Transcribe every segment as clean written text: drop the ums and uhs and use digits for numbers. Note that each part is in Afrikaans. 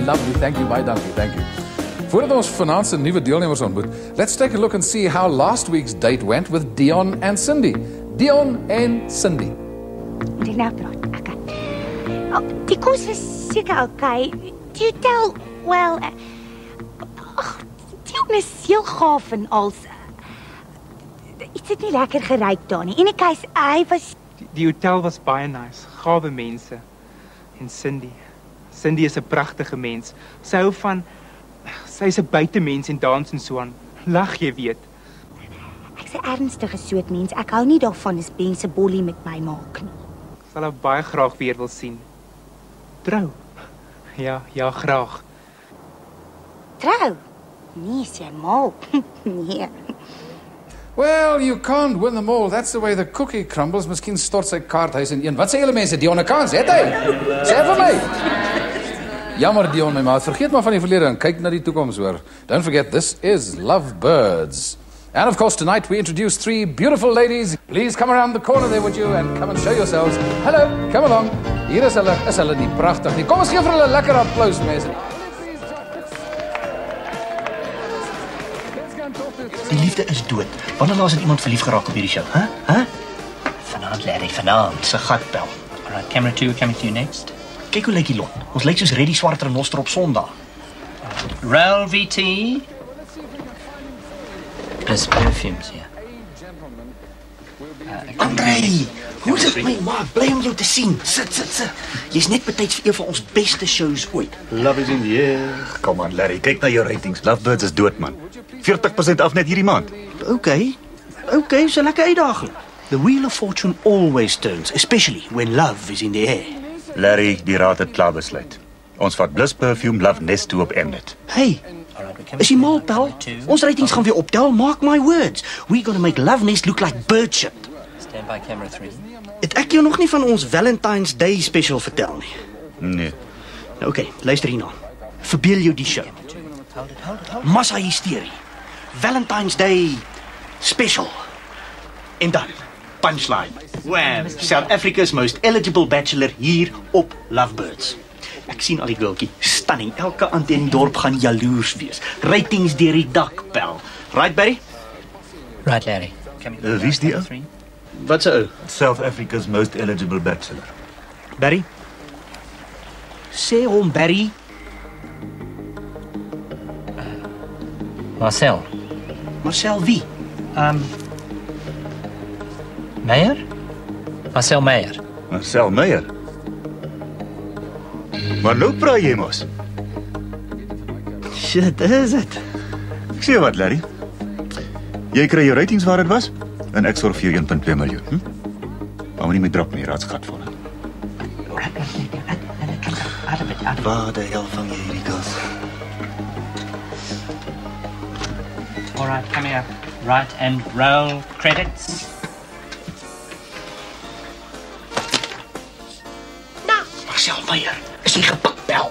Lovely, thank you, baie dankie, thank you. Voordat ons vanaand se nuwe deelnemers ontmoet, let's take a look and see how last week's date went with Dion and Cindy. Dion en Cindy. Moet ek nou praat? Okay. Die kos was seker okay. Die hotel, well, Dion is heel gaaf en als. Iets het nie lekker geruik daar nie. En die keis, hy was... Die hotel was baie nice, gawe mense. En Cindy is 'n pragtige mens. Sy hou van... Sy is 'n buitemens en dans en so aan. Lag, jy weet. Ek's 'n ernstige soort mens. Ek hou nie daarvan as mense bollie met my maak nie. Ek sal haar baie graag weer wil sien. Trou? Ja, graag. Trou? Nee, is jy mal? Nee. Well, you can't win them all. That's the way the cookie crumbles. Miskien stort sy kaarthuis in een. Wat sê julle mense? Dion 'n kans, het hy? Sê vir my. Jammer Dion, my maat. Vergeet maar van die verlede en kyk na die toekoms, hoor. Don't forget, this is Lovebirds. And of course, tonight we introduce 3 beautiful ladies. Please come around the corner there, would you, and come and show yourselves. Hello, come along. Hier is hulle nie pragtig nie. Kom ons gee vir hulle 'n lekker applaus, mense. Die liefde is dood. Wanneer laas het iemand verlief geraak op hierdie show, hè? Vanaand, Larry, vanaand. Se gatbel. Alright, camera 2, coming to you next. Kyk hoe lyk die lot. Ons lyk soos Reddy Swart Renoster op Sondag. Roll VT. Plus perfumes here. André, hoe is dit my ma? Bly om jou te sien. Sit. Jy's net betyds vir een van ons beste shows ooit. Love is in the air. Kom aan, Larry, kyk na jou ratings. Lovebirds is dood, man. 40% af net hierdie maand. Okay, so 'n lekker uitdaging. The wheel of fortune always turns, especially when love is in the air. Larry, die raad het klaar besluit. Ons vat Bliss Perfume Love Nest toe op Mnet. Hey, is jy mal, pal? Ons ratings gaan weer optel, mark my words. We're gonna make Love Nest look like bird shit. Stand by camera 3. Het ek jou nog nie van ons Valentine's Day special vertel nie? Nee. Okay, luister hierna. Verbeel jou die show. Massa hysterie. Valentine's Day special. En dan, punchline. Wham! South Africa's most eligible bachelor hier op Lovebirds. Ek sien al die girltjie, stunning. Elke aand in die dorp gaan jaloers wees. Ratings deur die dak, pel. Right, Barry? Right, Larry. Wie is die ou? Wat se ou? South Africa's most eligible bachelor. Barry? Sê hom, Barry. Marcel. Marcel wie? Meyer? Marcel Meyer. Marcel Meyer. Maar nou praat jy mos. Shit, is dit? Ek sê wat, Larry. Jy kry jou ratings waar dit was en ek sorg vir jou 1.2 miljoen. Maar moenie my drop nie, raadsgat voor. Waar die hel van jy hierdie kans? Alright, coming up. Right and roll credits. Marcel Meyer, is hy gepik, bel?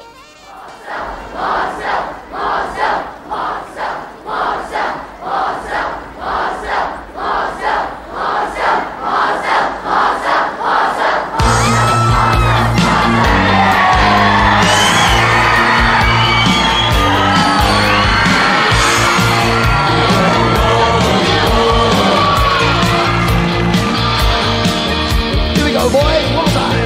Here we go, boys. One more time.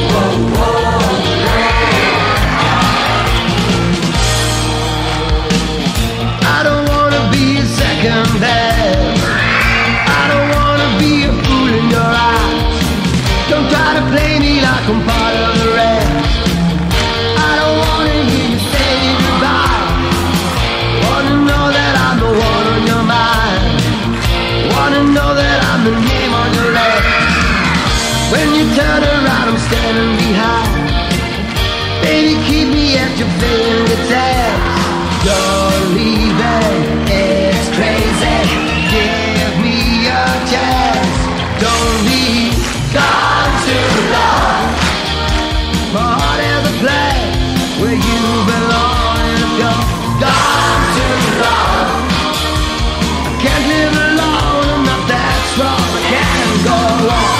I don't wanna be a second best. I don't wanna be a fool in your eyes. Don't try to play me like I'm part of the rest. I don't wanna hear you say goodbye. Wanna know that I'm the one on your mind. Wanna know that I'm the name on your list. When you turn around, I'm standing behind. Baby, keep me at your fingertips. Don't leave it, it's crazy. Give me a chance. Don't be gone too long. My heart is a place where you belong. And if you're gone too long, I can't live alone. I'm not that strong. I can't go on.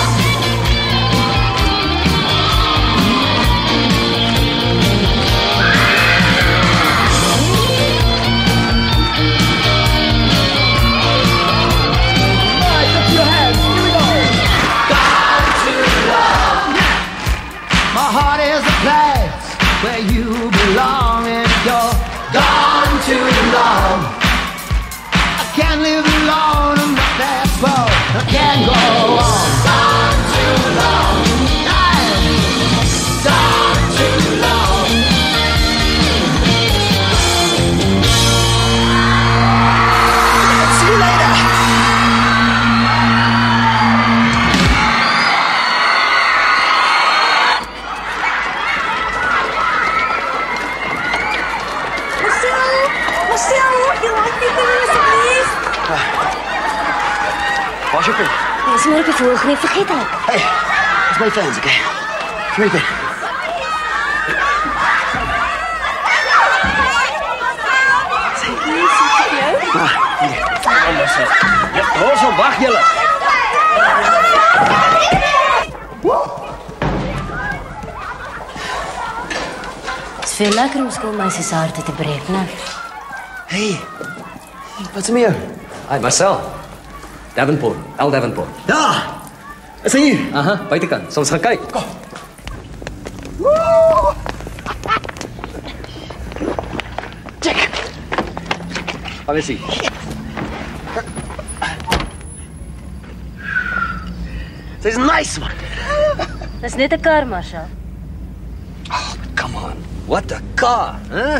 where you belong, and you're gone too long. I can't live alone, I'm not that poor. I can't go on. Gone too long. Gone too long. See you later. Waar's jou pen? Jy is maar op die volg nie, vergeet dit. Hey, dis my fans, okay? Vir my pen. Ja, hoor so, wag julle. Het is veel lekker om schoolmeisjes harte te breken, hè? Hey, wat's met jou? Hi, Marcel. Davenport, L Davenport. Ja, is hy hier? Aha, buitekant. Sal ons gaan kyk. Kom. Check. Wat is hy? Sy's nice, man. Dis net 'n kar, Marshall. Oh, come on. What a car, hè?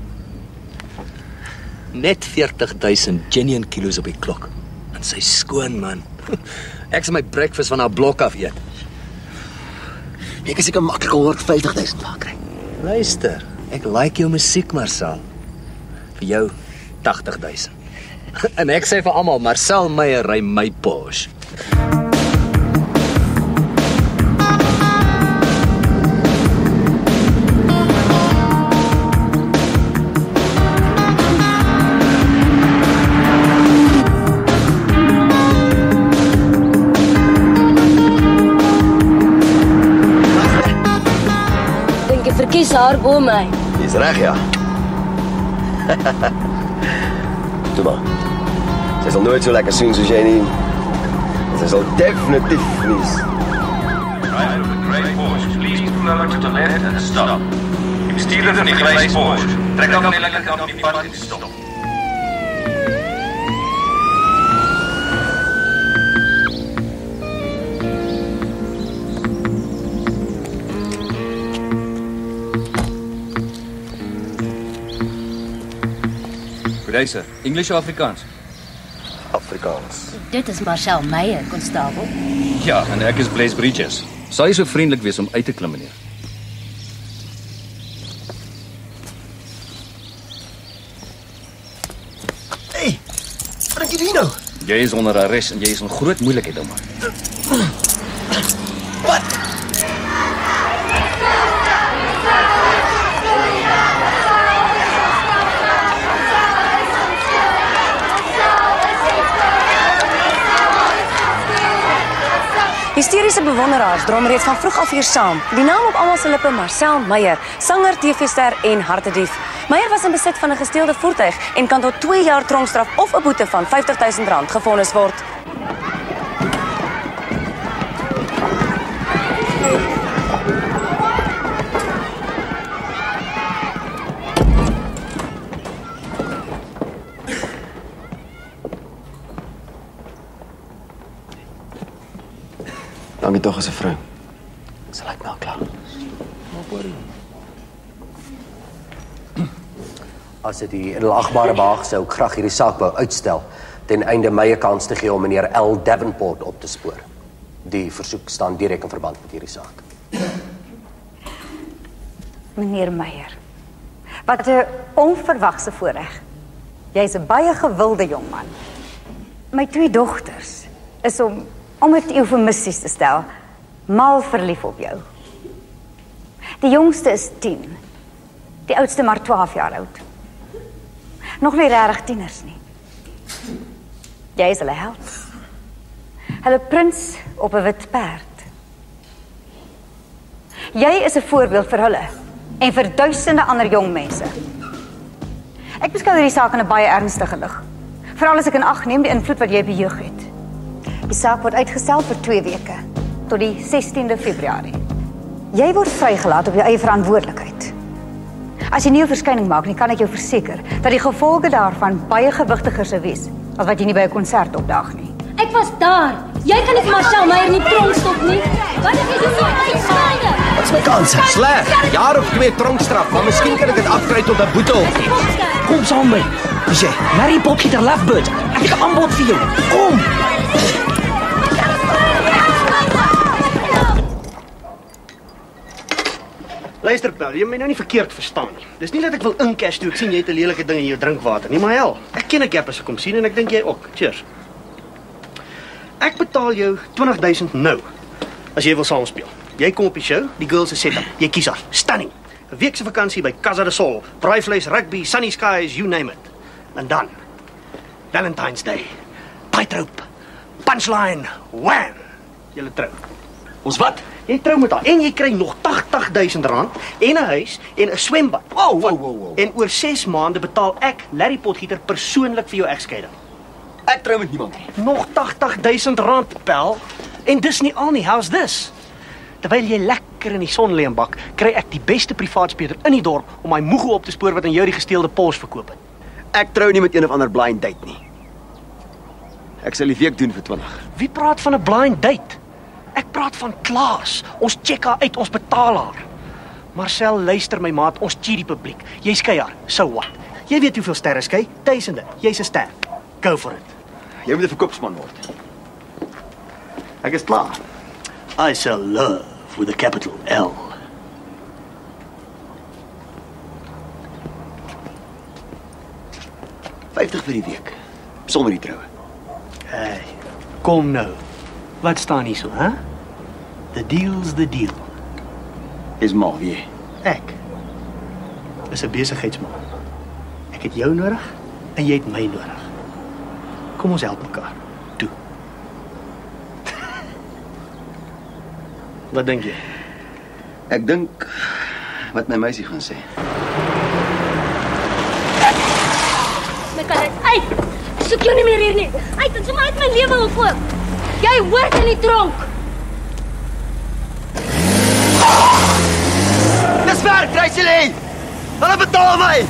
Net 40,000 genuine kilos op die klok. En sy skoon, man. Ek sal my breakfast van haar blok af eet. Ek is seker maklik 150,000 waar kry. Luister, ek like jou musiek, Marcel. Vir jou 80,000. En ek sê vir almal, Marcel Meyer ry my Porsche. Verkies haar boom my. Dis reg, ja. Toe maar. Sy sal nooit so lekker sien soos jy nie. Sy sal definitief nie. Driver of the grey Porsche, please pull over to the left and stop. Die bestuurder van die grey Porsche, trek af aan die linkerkant van die pad en stop. Good day, sir. English of Afrikaans? Afrikaans. Dit is Marshall Meyer, konstabel. Ja, en ek is Blaise Bridges. Sal jy so vriendelik wees om uit te klim, meneer? Hey, wat dink jy nou? Jy is onder arrest en jy is in groot moeilikheid, ou man. Wat? Hysteriese bewonderaars drom reeds van vroeg af hier saam. Die naam op almal se lippe, Marcel Meyer, sanger, TV-ster en hartedief. Meyer was in besit van 'n gesteelde voertuig en kan tot 2 jaar tronkstraf of 'n boete van R50,000 gevonnis word. Dankie tog as 'n vrou. Sy lyk nou klaar. As dit die edelagbare behaag sou ek graag hierdie saak wou uitstel ten einde my 'n kans te gee om meneer L Davenport op te spoor. Die versoek staan direk in verband met hierdie saak. Meneer Meyer, wat 'n onverwagse voorreg. Jy's 'n baie gewilde jong man. My 2 dogters is om dit eufemisties te stel, mal verlief op jou. Die jongste is 10, die oudste maar 12 jaar oud. Nog nie regtig tieners nie. Jy is hulle held. Hulle prins op 'n wit perd. Jy is 'n voorbeeld vir hulle en vir duisende ander jong mense. Ek beskou hierdie saak in 'n baie ernstige lig. Veral as ek in ag neem die invloed wat jy op die jeug het. Die saak word uitgestel vir 2 weke, tot die 16de Februarie. Jy word vrygelaat op jou eie verantwoordelikheid. As jy nie 'n verskyning maak nie, kan ek jou verseker dat die gevolge daarvan baie gewigtiger sou wees as wat jy nie by 'n konsert opdaag nie. Ek was daar. Jy kan nie vir Marcel Meyer in die tronk stop nie. Wat is dit so uitskryde? Wat is my kans? Sleg. Jaar of 2 tronkstraf, maar miskien kan ek dit afkry tot 'n boete of iets. Kom saam met my. Dis jy. Larry Potgieter Lovebird. Ek het 'n aanbod vir jou. Kom. Luister, Pel, jy moet my nou nie verkeerd verstaan nie. Dis nie dat ek wil incash toe ek sien jy het 'n lelike ding in jou drinkwater nie, maar hel, ek ken 'n gap as ek kom sien en ek dink jy ook. Cheers. Ek betaal jou 20,000 nou as jy wil saamspeel. Jy kom op die show, die girls se setup. Jy kies haar. Stunning. 'n Week se vakansie by Casa de Sol, braaivleis, rugby, sunny skies, you name it. En dan Valentine's Day. Tightrope. Punchline. Wham. Julle trou. Ons wat? Jy trou met haar en jy kry nog R80,000 en 'n huis en 'n swembad. Wow. En oor 6 maande betaal ek, Larry Potgieter, persoonlik vir jou egskeiding. Ek trou met niemand nie. Nog R80,000, Pel. En dis nie al nie. How's this? Terwyl jy lekker in die son lê en bak, kry ek die beste privaatspeler in die dorp om my moego op te spoor wat aan jou die gesteelde Porsche verkoop het. Ek trou nie met een of ander blind date nie. Ek sal die week doen vir 20. Wie praat van 'n blind date? Ek praat van Klaas. Ons check haar uit, ons betaal haar. Marcel, luister my maat, ons cheat die publiek. Jy skei haar, so what? Jy weet hoeveel sterre skei? Duisende. Jy's 'n ster. Go for it. Jy moet 'n verkoopsman word. Ek is klaar. I sell love with a capital L. $50 vir die week. Sonder die troue. Hey, kom nou. Wat staan hier so, hè? The deal's the deal. Is maar wie? Ek is 'n besigheidsman. Ek het jou nodig en jy het my nodig. Kom ons help mekaar. Toe. Wat dink jy? Ek dink wat my meisie gaan sê. Ek kan dit uit. Ek soek jou nie meer hier nie. Uit, dit is maar uit my lewe wil koop. Jy hoort in die tronk. Dis werk, Gracie. Hulle betaal my.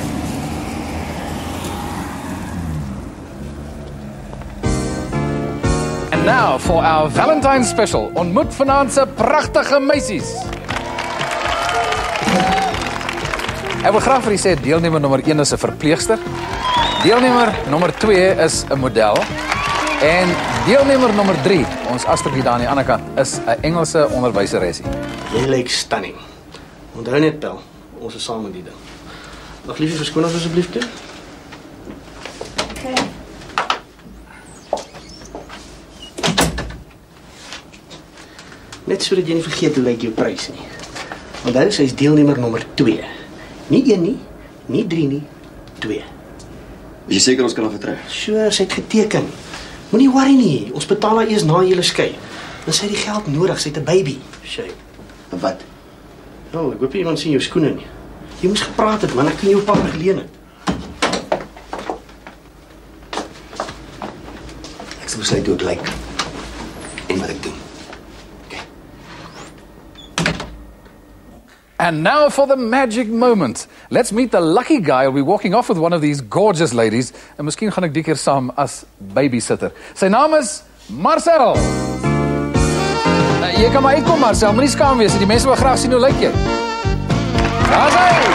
And now for our Valentine's special. Ontmoet vanaand se pragtige meisies. Ek wil graag vir u sê deelnemer nommer 1 is 'n verpleegster. Deelnemer nommer 2 is 'n model. En deelnemer nommer 3, ons Astrid daar aan die ander kant, is 'n Engelse onderwyseresie. Jy lyk stunning. Onthou net, Pel, ons is saam met die ding. Mag liefie verskoon ons asseblief toe? Okay. Net sodat jy nie vergeet hoe lyk jou prys nie. Onthou, sy is deelnemer nommer 2. Nie 1 nie, nie 3 nie, 2. Is jy seker ons kan haar vertrou? Sure, sy het geteken. Moenie worry nie, ons betaal haar eers na julle skei. Dan sy het die geld nodig, sy het 'n baby. Shay. En wat? Oh, ek hoop nie iemand sien jou skoene nie. Jy moes gepraat het, man, ek kan jou 'n paar geleen het. Ek sal besluit hoe ek lyk. En wat ek doen. And now for the magic moment. Let's meet the lucky guy who'll be walking off with one of these gorgeous ladies. En miskien gaan ek die keer saam as babysitter. Sy naam is Marcel. Jy kan maar uitkom, Marcel. Moenie skaam wees. Die mense wil graag sien hoe lyk jy. Daar is hy.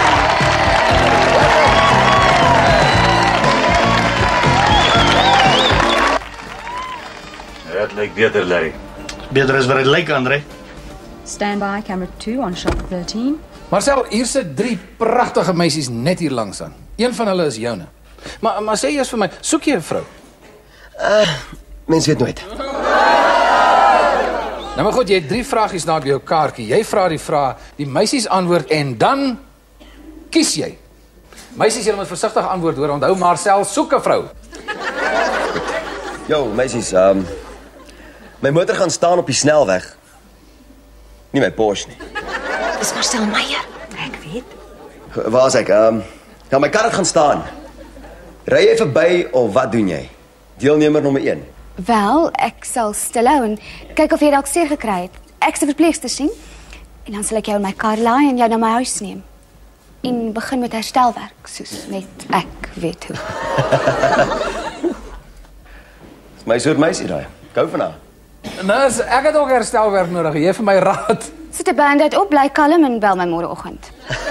Dit lyk beter, Larry. Beter as wat dit lyk, Andre. Stand by, camera 2 on shot 13. Marcel, hier sit 3 pragtige meisies net hier langs aan. Een van hulle is joune. Maar sê eers vir my, soek jy 'n vrou? Mens weet nooit. Nou maar goed, jy het 3 vragies na op jou kaartjie. Jy vra die vraag, die meisies antwoord en dan kies jy. Meisies, julle moet versigtig antwoord hoor. Onthou, Marcel soek 'n vrou. Yo, meisies, my motor gaan staan op die snelweg. Nie my Porsche nie. Dis Marcel Meyer. Ek weet. Waar is ek? Ja, my kar het gaan staan. Ry jy verby of wat doen jy? Deelnemer nommer 1. Wel, ek sal stilhou en kyk of jy dalk seer gekry het. Ek se verpleegster sien. En dan sal ek jou in my kar laai en jou na my huis neem. en begin met herstelwerk, soos net ek weet hoe. Dis my soort meisie daai. Gou van haar. Nou, ek het ook herstelwerk nodig. Jy vir my raad. Sit 'n band-aid op, bly kalm en bel my môreoggend.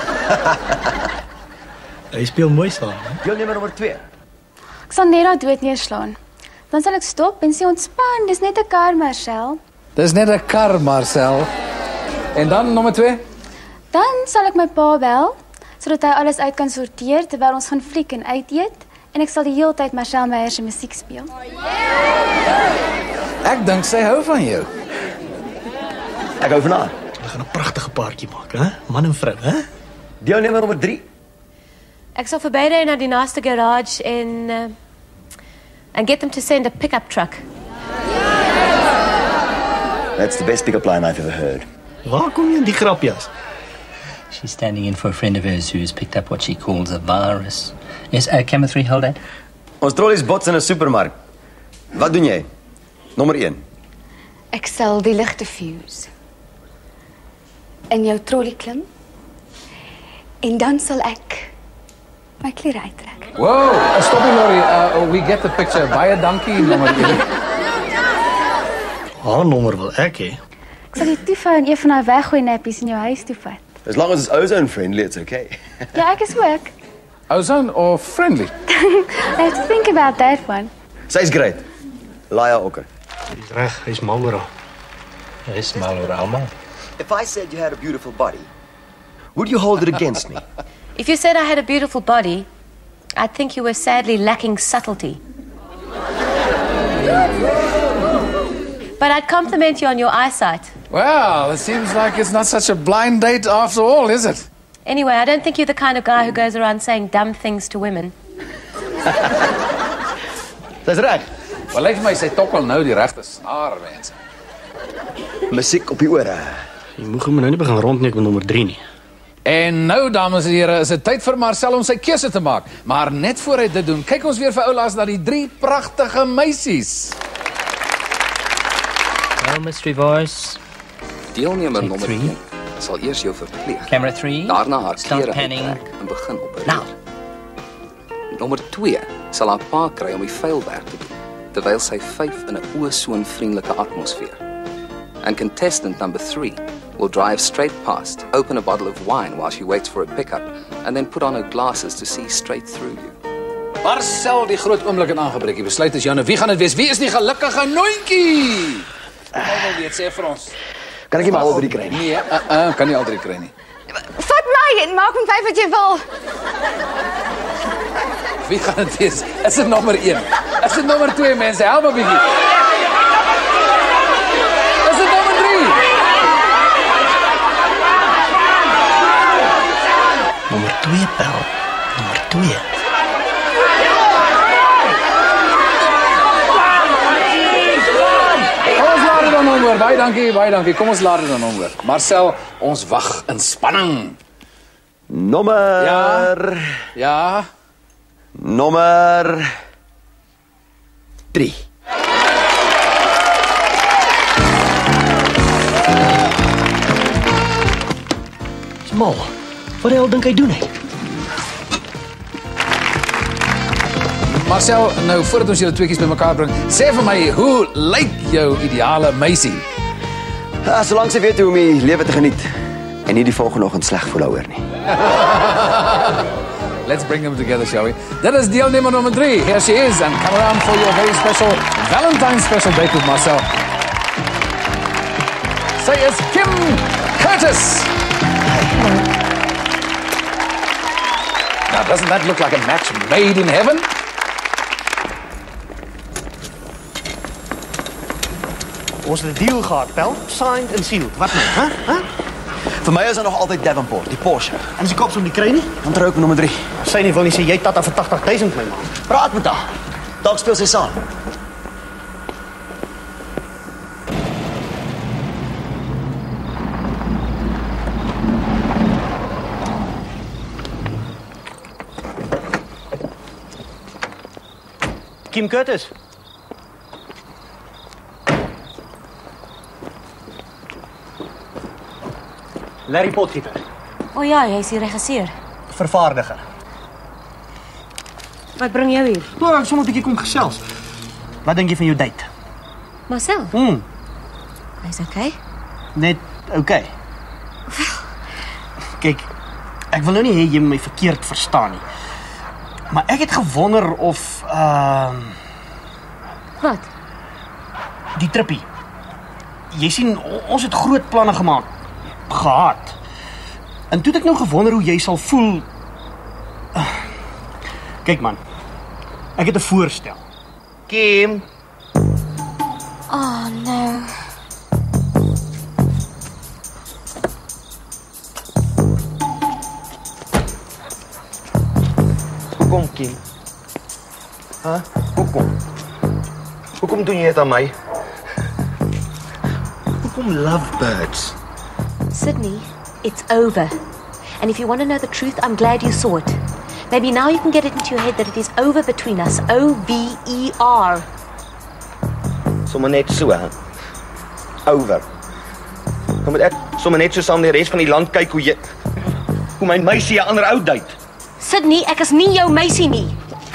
Hy speel mooi saam. Deelnemer nommer 2. Ek sal net daar dood neerslaan. Dan sal ek stop en sê ontspan, dis net 'n kar, Marcel. Dis net 'n kar, Marcel. En dan nommer 2? Dan sal ek my pa bel, sodat hy alles uit kan sorteer terwyl ons gaan fliek en uit eet. En ek sal die hele tyd Marcel Meyer se musiek speel. Ek dink sy hou van jou. Ek hou van haar. Hulle gaan 'n pragtige paartjie maak, hè? Man en vrou, hè? Deelnemer nommer 3. Ek sal verbyry na die naaste garage and get them to send a pickup truck. That's the best pick-up line I've ever heard. Waar kom jy in die grapjas? She's standing in for a friend of hers who has picked up what she calls a virus. Yes, camera 3, hold that. Ons trollies bots in 'n supermark. Wat doen jy? Nommer 1. Ek sal die ligte fuse. In jou trolley klim. En dan sal ek my klere uittrek. Wow, stop die lorry. We get the picture. Baie dankie, nommer 1. Haar nommer wil ek hê. Ek sal die toefou en een van daai weggooi nappies in jou huis toe vat. As long as it's ozone friendly, it's okay. Ja, ek is ook. Ozone of friendly? I have to think about that one. Sy's great. Laia Okker. Dis reg, hy's mal oor haar. Hy's mal oor almal. If I said you had a beautiful body, would you hold it against me? If you said I had a beautiful body, I'd think you were sadly lacking subtlety. But I'd compliment you on your eyesight. Well, it seems like it's not such a blind date after all, is it? Anyway, I don't think you're the kind of guy who goes around saying dumb things to women. Dis reg. Wel, lyk my sy tokkel nou die regte snaar, mense. Musiek op die ore. Jy moeg hom nou nie begin rondnek met nommer 3 nie. En nou, dames en here, is dit tyd vir Marcel om sy keuse te maak. Maar net voor hy dit doen, kyk ons weer vir oulaas na die 3 pragtige meisies. Well, mystery voice. Deelnemer Take nommer 3. 1 sal eers jou verpleeg. Camera 3. Daarna haar Start klere panning. uittrek en begin opereer. Nommer 2 sal haar pa kry om die vuilwerk te doen, terwyl sy 5 in 'n oosoonvriendelike atmosfeer. And contestant number 3 will drive straight past, open a bottle of wine while she waits for a pickup, and then put on her glasses to see straight through you. Marcel, die groot oomblik en aangebreek. Die besluit is joune. Wie gaan dit wees? Wie is die gelukkige noontjie? Ek wil weet, sê vir ons. Kan ek nie maar al 3 kry nie? Nee, kan nie al 3 kry nie. Vat my en maak met 5 wat jy wil. Wie gaan dit wees? Is dit nommer 1? Is dit nommer 2, mense? Help 'n bietjie. Is dit nommer 3? Nommer 2 pel. Nommer 2. Ons laat dit dan omhoor. Baie dankie. Kom ons laat dit dan omhoor. Marcel, ons wag in spanning. Nommer... Ja? Nommer 3. Mal. Wat die hel dink hy doen hy? Marcel, nou voordat ons julle tweeetjies bymekaar bring, sê vir my, hoe lyk jou ideale meisie? Solank sy weet hoe om die lewe te geniet en nie die volgende oggend sleg voel daaroor nie. Let's bring them together, shall we? Dit is deelnemer nummer 3. Here she is, and come around for your very special Valentine's special date with Marcel. Sy is Kim Curtis. Now, doesn't that look like a match made in heaven? Ons het 'n deal gehad, pel. Signed and sealed. Wat nou, hè? Vir my is daar nog altyd Davenport, die Porsche. En as die kops om die kry nie? Dan trou ek met nommer 3. Sy nie wil nie sê jy tata vir 80,000 my man. Praat met haar. Dalk speel sy saam. Kim Curtis. Larry Potgieter. O ja, hy is die regisseur. vervaardiger. Wat bring jou hier? Nou, ek sal 'n bietjie kom gesels. Wat dink jy van jou date? Marcel? Hy's okay. Net okay. Kyk, ek wil nou nie hê jy my verkeerd verstaan nie. Maar ek het gewonder of Wat? Die trippie. Jy sien, ons het groot planne gehad. En toe het ek nou gewonder hoe jy sal voel. Kyk man, ek het 'n voorstel. Kim. Oh no. Hoekom, Kim? Hoekom? Hoekom doen jy dit aan my? Hoekom lovebirds? Sydney, it's over. And if you want to know the truth, I'm glad you saw it. Maybe now you can get it into your head that it is over between us. O-V-E-R. Sommer net so, hè? Over. Dan moet ek sommer net so saam die res van die land kyk hoe my meisie 'n ander ou date. Sydney, ek is nie jou meisie nie.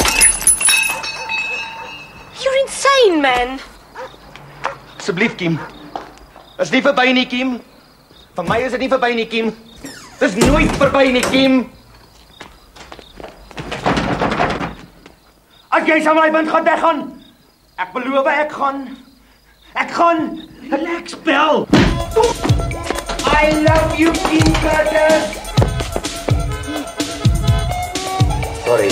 You're insane, man. Asseblief, Kim. Is nie verby nie, Kim. Van my is dit nie verby nie, Kim. Dis nooit verby nie, Kim. As jy saam met my bent gaan weggaan. Ek beloof ek gaan. Relax, Bel. I love you, Kim Carter. Sorry.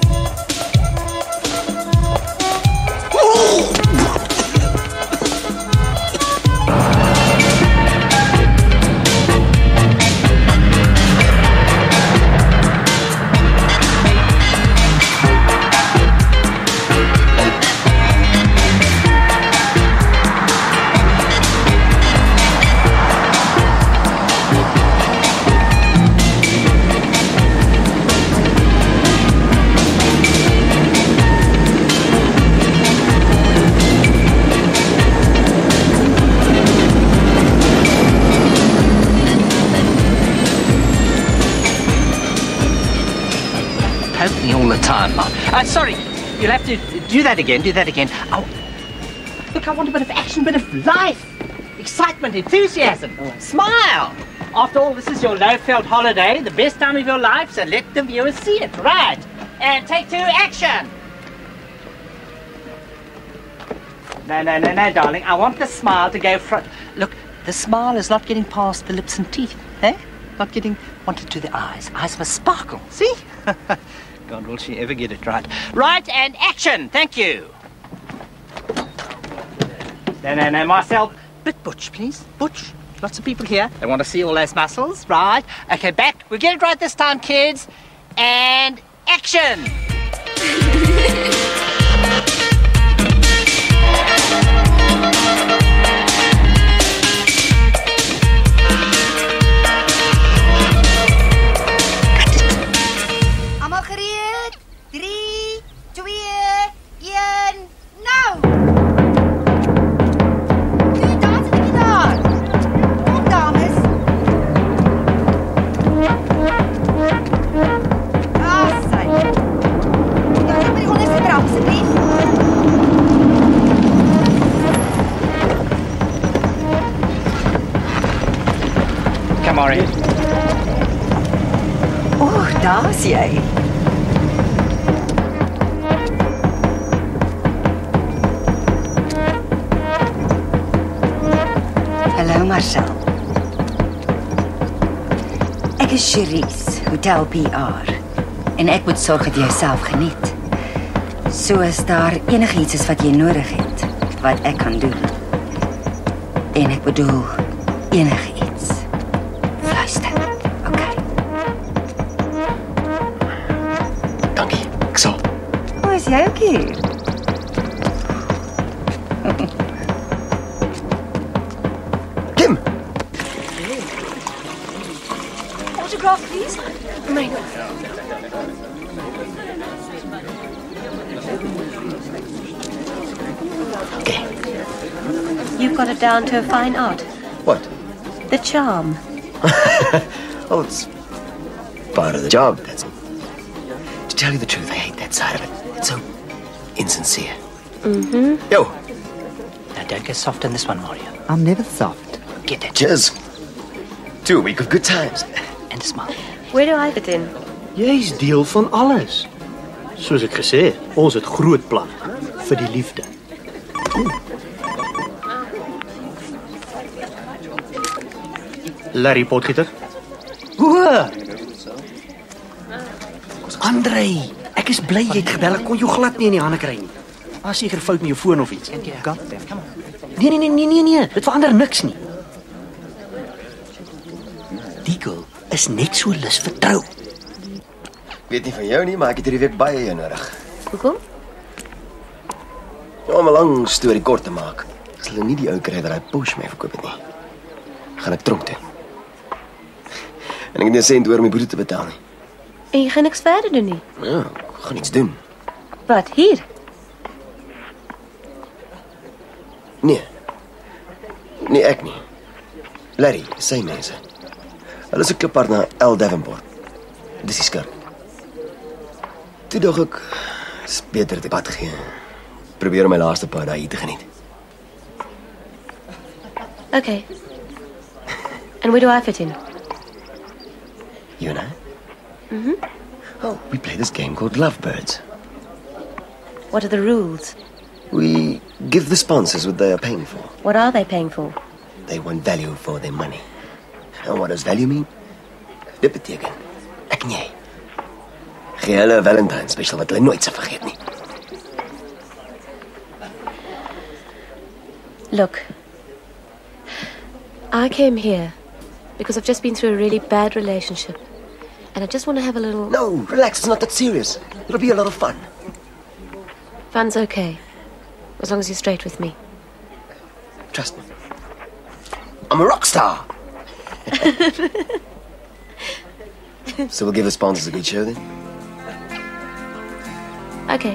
All the time, Mom. Sorry, you'll have to do that again. Oh, look, I want a bit of action, bit of life, excitement, enthusiasm. Smile. After all, this is your Lowveld holiday, the best time of your life, so let the viewers see it, right? And take 2, action. No, darling. I want the smile to go front. Look, the smile is not getting past the lips and teeth, eh? Not getting wanted to the eyes. Eyes must sparkle, see? God, will she ever get it right? Right, and action! Thank you! No, Marcel. Bit butch, please. Butch. Lots of people here. They want to see all those muscles, right? Okay, back. We'll get it right this time, kids. And action! Almal gereed? 3, 2, 1, nou! Jullie dansen die gitaar. Kom, dames. Sy. Jy moet by die onderste trap, asseblief. Come on in. Daar's jy. Hallo Marcel. Ek is Cherise, Hotel PR. En ek moet sorg dat jy jouself geniet. So as daar enigiets is wat jy nodig het, wat ek kan doen. En ek bedoel enigiets. Fluister. Is jy ook hier? Kim! Autograph, please. Mine. Okay. You've got it down to a fine art. What? The charm. Oh, it's part of the job. That's. To tell you the truth, I hate that side of it. It's so insincere. Yo. Now, don't get soft on this one, Mario. I'm never soft. Get that. Cheers. To a week of good times. And a smile. Where do I fit in? Jy's deel van alles. Soos ek gesê het, ons het groot planne vir die liefde. Larry Potgieter. Hoe? André, ek is bly jy het gebel. Ek kon jou glad nie in die hande kry nie. Was seker fout met jou foon of iets. Goddamn. Nee. Dit verander niks nie. Die girl is net so lus vir trou. Weet nie van jou nie, maar ek het hierdie week baie jou nodig. Hoekom? Om 'n lang storie kort te maak, as hulle nie die ou kry wat hy Porsche mee verkoop het nie, gaan ek tronk toe. En ek het nie 'n sent oor om my boete te betaal nie. En jy gaan niks verder doen nie? Ja, ek gaan iets doen. Wat, hier? Nee, ek nie. Larry, sy mense. Hulle is 'n klippart na L Davenport. Dis die skurk. Toe dog ek, is beter te pad gee. Probeer om my laaste paar dae hier te geniet. Okay. And where do I fit in? You and I? Oh, we play this game called Lovebirds. What are the rules? We give the sponsors what they are paying for. What are they paying for? They want value for their money. And what does value mean? Dit beteken, ek en jy. Gee hulle 'n Valentine special wat hulle nooit sal vergeet nie. Look, I came here because I've just been through a really bad relationship. And I just want to have a little... No, relax, it's not that serious. It'll be a lot of fun. Fun's okay, as long as you're straight with me. Trust me. I'm a rock star. So we'll give the sponsors a good show then? Okay.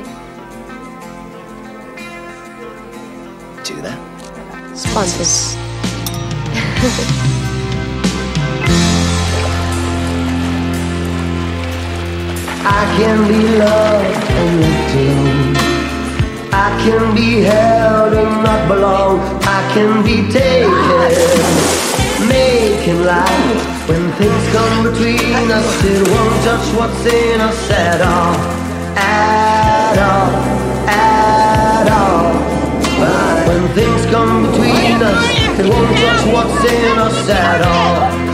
Do that. Sponsors. I can be loved and left alone. I can be held and not belong. I can be taken, making life. When things come between us, it won't touch what's in us at all. At all, at all. But when things come between us, it won't touch what's in us at all.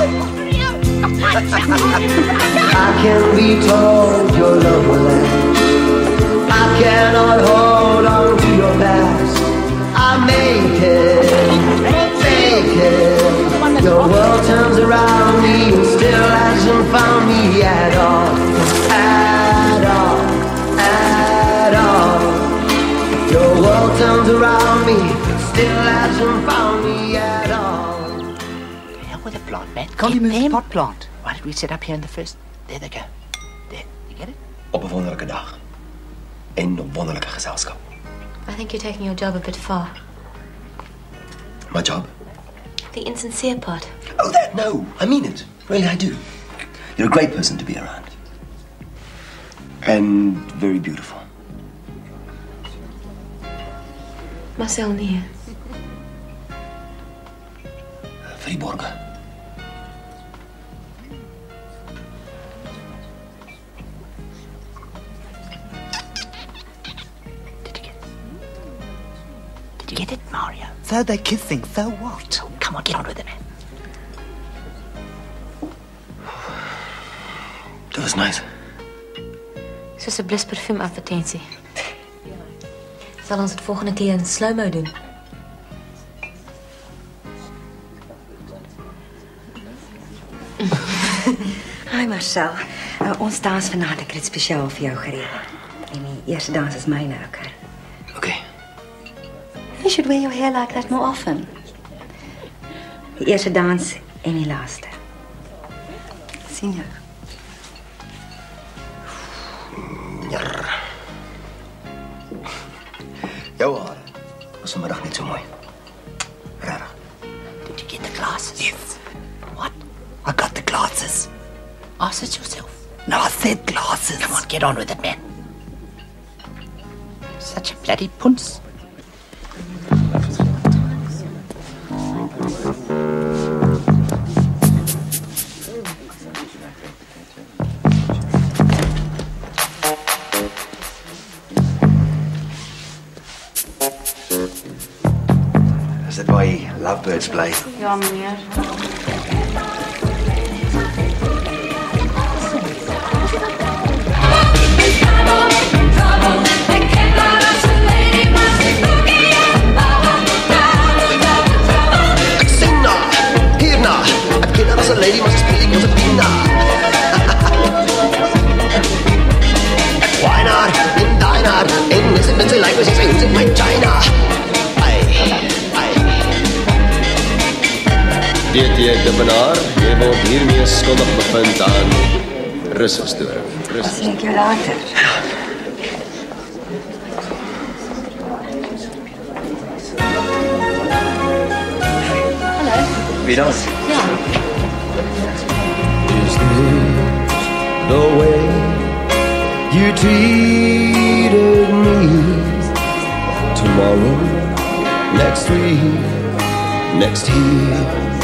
I can be told your love will last. I cannot hold on to your past. I make it, fake it. Your world turns around me and still hasn't found me at all. At all, at all. Your world turns around me, still hasn't found me at all. Hell with a plant, man. Call him a pot plant. Why did we sit up here in the first? There they go. There, you get it? Op 'n wonderlike dag. En op wonderlike geselskap. I think you're taking your job a bit far. My job? The insincere part. Oh, that, no. I mean it. Really, I do. You're a great person to be around. And very beautiful. Marcel nie. Vir die borge. Did you get it, Mario? So they're kissing, so what? So, come on, get on with it, man. That was nice. Soos 'n Bliss parfuum advertensie. Sal ons dit volgende keer in slow-mo doen? Hi Marcel. Ons dans vanaand, ek het dit spesiaal vir jou gereël. En die eerste dans is myne, okay? Okay. You should wear your hair like that more often. Die eerste dans en die laaste. Sien jou. Jou hare was vanmiddag net so mooi. Regtig. Did you get the glasses? Yes. What? I got the glasses. Ask it yourself. No, I said glasses. Come on, get on with it, man. Such a bloody punce. Is dit waar die lovebirds bly? Ja, meneer. Ek sing na, hierna. Ek ken haar as 'n lady, maar sy speel ek as 'n pina. Ek wine haar, en dine haar, en is dit met sy lyk, as sy hoes in my China. Weet jy, Dibbenaar, jy word hiermee skuldig bevind aan rusverstoring. Sien ek jou later. Wie dan? Ja. Is this the way you treated me? Tomorrow, next week, next year.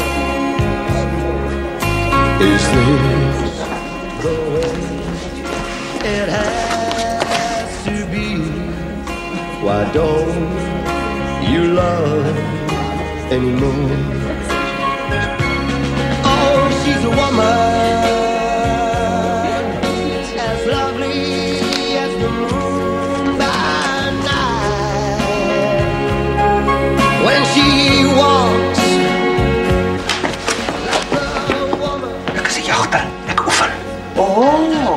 Is this the way it has to be? Why don't you love anymore? Oh, she's a woman as lovely as the moon by night. When she walks, Ek is 'n jagter. Ek oefen. oh,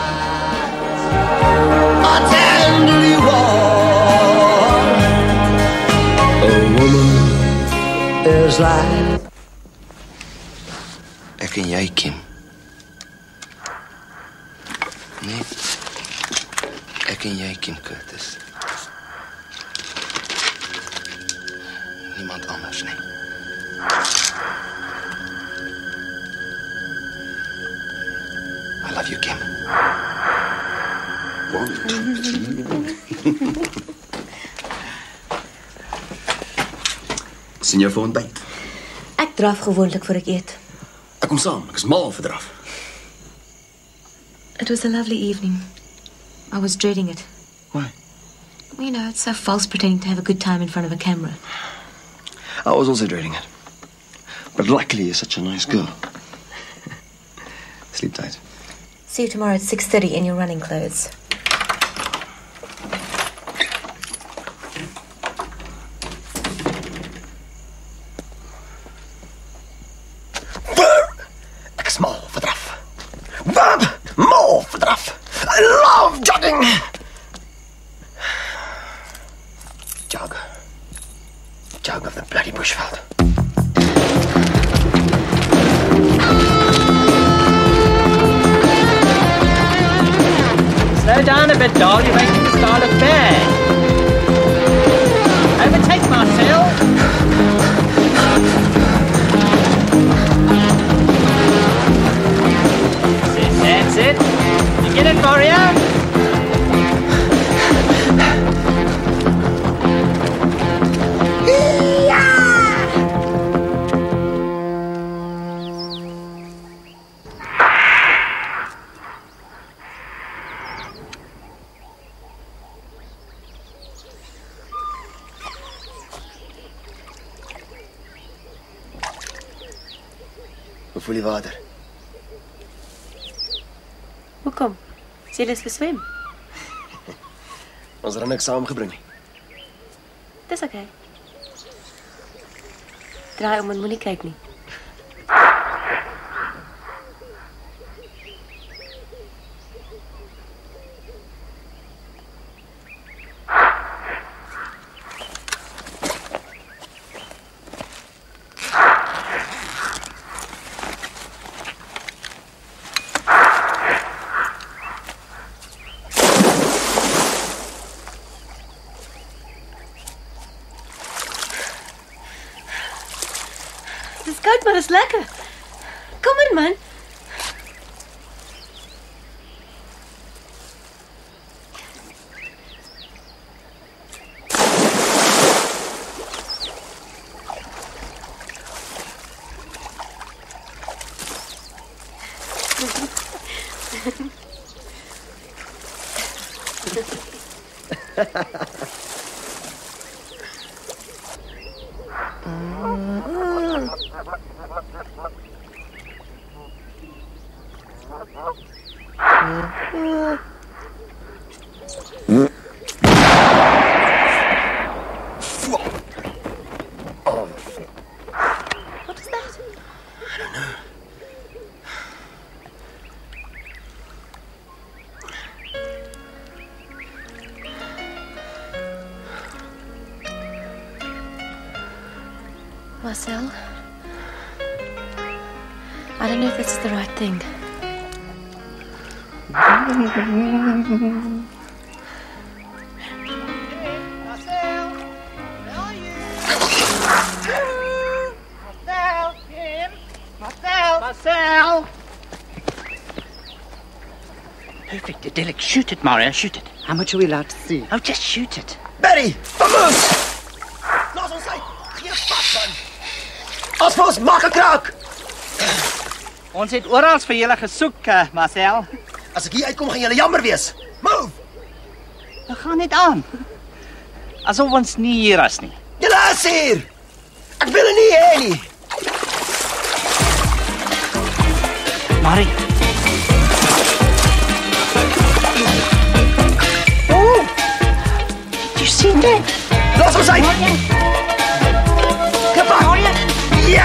I tenderly warm. A woman is like. Ek en jy, Kim. Nee. Ek en jy, Kim Curtis. Niemand anders nie. I love you, Kim. Sien jou vir ontbyt. Ek draf gewoonlik voor ek eet. Ek kom saam, ek is mal vir draf. It was a lovely evening. I was dreading it. Why? Well, you know, it's so false pretending to have a good time in front of a camera. I was also dreading it. But luckily you're such a nice girl. Sleep tight. See you tomorrow at 6:30 in your running clothes. Ek is mal vir draf. Mal vir draf. I love jogging. Jog. Jog of the bloody bushveld. Slow down a bit, doll. You're making the star look bad. Overtake Marcel. That's it. You get it, Warrior? Hoe voel die water? Hoekom? Sê jy is vir swem? Ons het niks saamgebring nie. Dis okay. Draai om en moenie kyk nie. Dis koud, maar dis lekker. Kom in, man. Marcel, I don't know if this is the right thing. Marcel! Perfect, Adelic. Shoot it, Mario, shoot it. How much are we allowed to see? Oh, just shoot it. Barry, vamos! Los ons uit. Geen vat man. Asfos, maak 'n kraak. Ons het oral vir julle gesoek, Marcel. As ek hier uitkom, gaan julle jammer wees. Move! We gaan net aan. Asof ons nie hier is nie. Julle is hier. Ek wil er nie hê nie. Marie. Oh! Did you see that? Los ons uit. Gepak. Ja!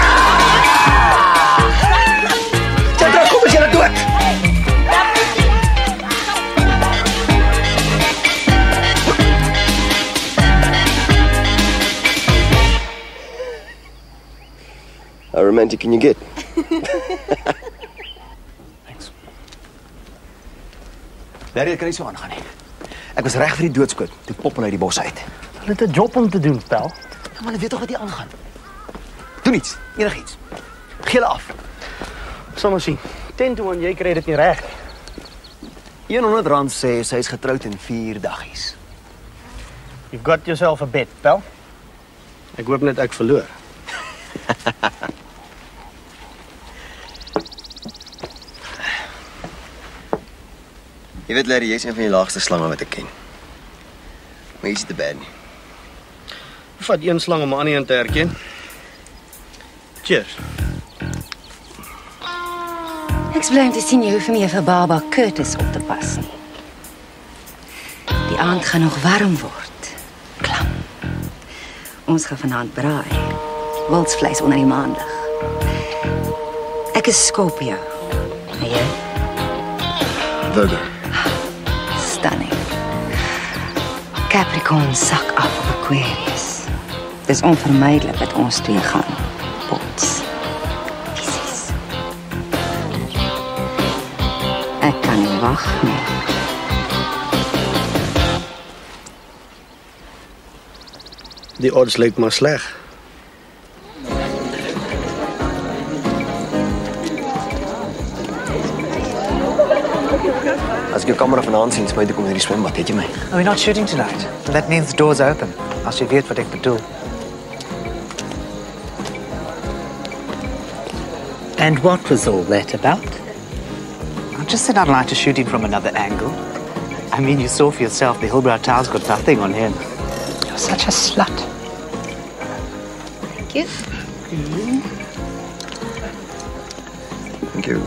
Chandra, kom eens julle dood. How romantic can you get? Thanks. Larry, ek kan nie so aangaan nie. Ek was reg vir die doodskoot, toe pop hulle uit die bos uit. Hulle het 'n job om te doen, pel. Ja, maar hulle weet toch wat hier aangaan. Doen iets, enigiets. Gee hulle af. Ek sal maar sien. 10 to 1, jy kry dit nie reg nie. R100 sê sy is getroud in 4 daggies. You've got yourself a bet, pel. Ek hoop net ek verloor. Jy weet Larry, jy's een van die laagste slange wat ek ken. Maar jy's nie te bad nie. Vat een slang om 'n ander een te herken. Cheers. Ek's bly om te sien jy hoef nie vir Baba Curtis op te pas nie. Die aand gaan nog warm word. Klam. Ons gaan vanaand braai. Wildsvleis onder die maanlig. Ek is Scorpio. En jy? Virgo. Stunning. Capricorn sak af op Aquarius. Dis onvermydelik dat ons twee gaan bots. Pisces. Ek kan nie wag nie. Die odds lyk maar sleg. As ek jou kamera vanaand sien, smyt ek om hierdie swembad, het jy my? Oh, we're not shooting tonight. That means the door's open. As jy weet wat ek bedoel. And what was all that about? I just said I'd like to shoot him from another angle. I mean, you saw for yourself, the Hillbrow Tower's got nothing on him. You're such a slut. Thank you. Thank you.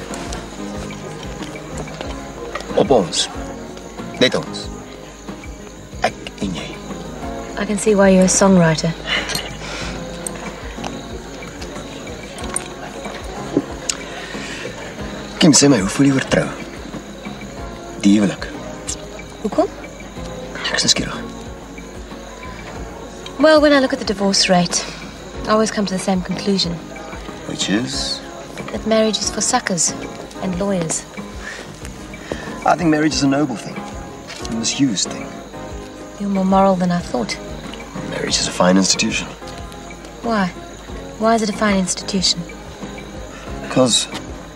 Op ons. Net ons. Ek en jy. I can see why you're a songwriter. Kim, sê my, hoe voel jy oor trou? Die huwelik. Hoekom? Ek is nuuskierig. Well, when I look at the divorce rate, I always come to the same conclusion. Which is? That marriage is for suckers and lawyers. I think marriage is a noble thing. A misused thing. You're more moral than I thought. Marriage is a fine institution. Why? Why is it a fine institution? Because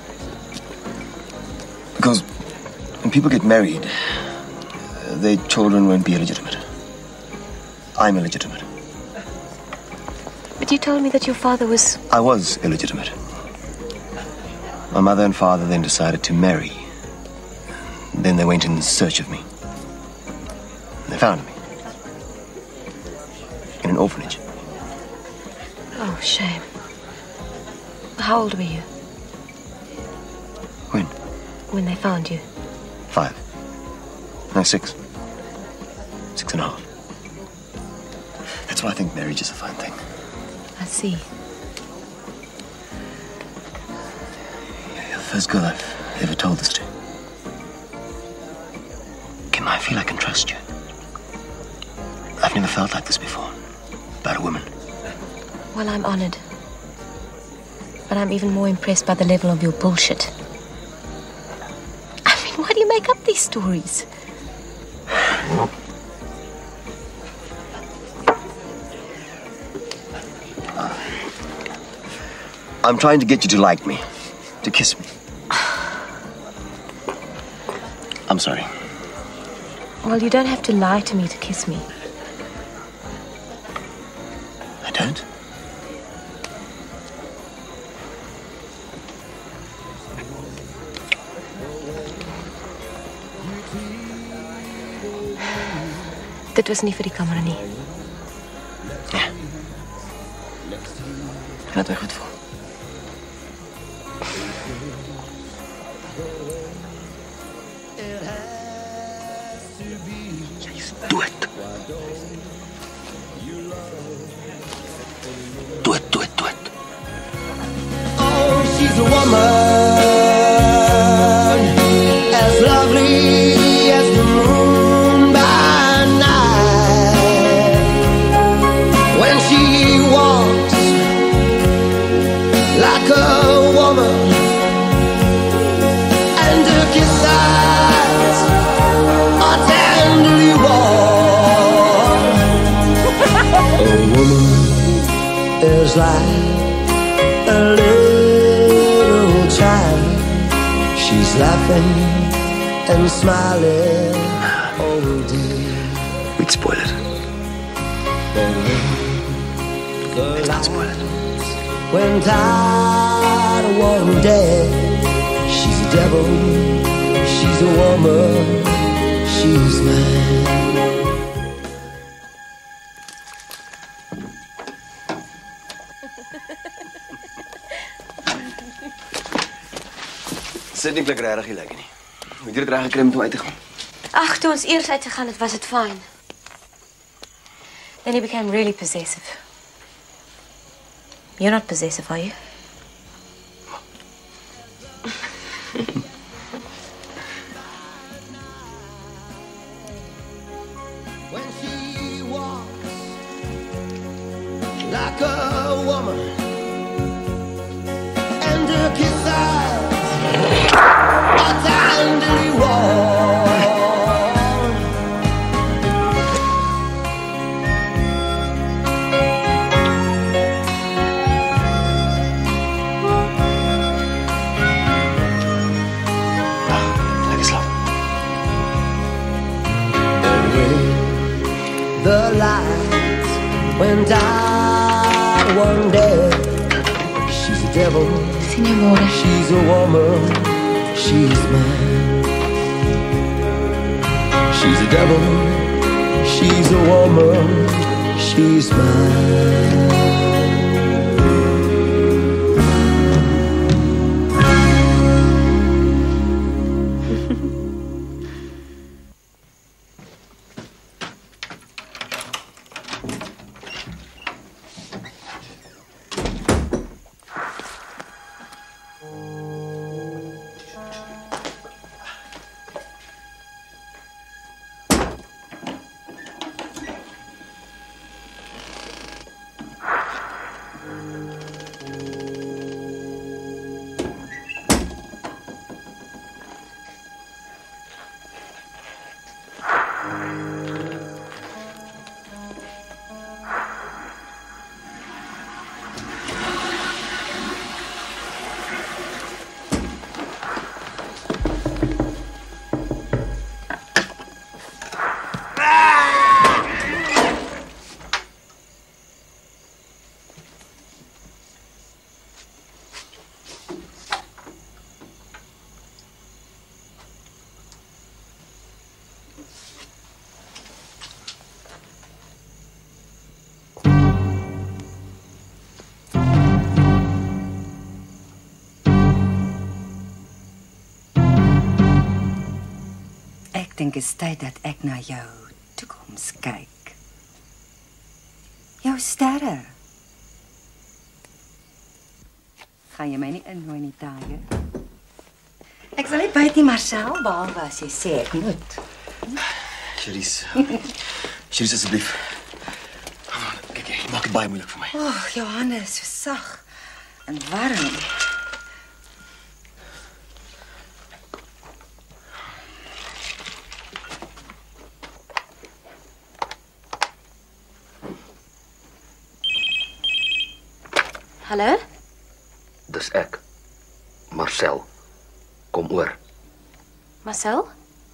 when people get married, their children won't be illegitimate. I'm illegitimate. But you told me that your father was... I was illegitimate. My mother and father then decided to marry. Then they went in search of me. They found me. In an orphanage. Oh, shame. How old were you? When? When they found you? 5. No, 6. 6.5. That's why I think marriage is a fine thing. I see. You're the first girl I've ever told this to. Kim, I feel I can trust you. I've never felt like this before. About a woman. Well, I'm honored. But I'm even more impressed by the level of your bullshit. I mean, why do you make up these stories? I'm trying to get you to like me. To kiss me. I'm sorry. Well, you don't have to lie to me to kiss me. I don't? Dit was nie vir die kamera nie. Ja. Laat my goed voel. Doe het. Doe het, doe het, doe het. Oh, she's a woman as lovely as the moon by night. When she walks like a woman, and her kiss eyes are tenderly warm. A woman is like a little child. She's laughing and smiling all day. We'd spoil it. The lights went out one day. She's a devil, she's a woman, she's mine. Sydney klink regtig nie lekker nie. Moet jy dit reg gekry om uit te gaan? Ag, toe ons eers uitgegaan het, was het fine. Then he became really possessive. You're not possessive, are you? When she walks like a woman, and her kiss eyes are tenderly warm. The lights went out one day. She's a devil, she's a woman, she's mine. She's a devil, she's a woman, she's mine. Ek dink dit is tyd dat ek na jou toekoms kyk. Jou sterre. Gaan jy my nie innooi nie, Tiger? Ek sal nie byt nie, Marcel, behalwe as jy sê ek moet. Cherise, asseblief. Kyk, jy maak dit baie moeilik vir my. Jou hande is so sag en warm. Hallo? Dis ek. Marcel. Kom oor. Marcel?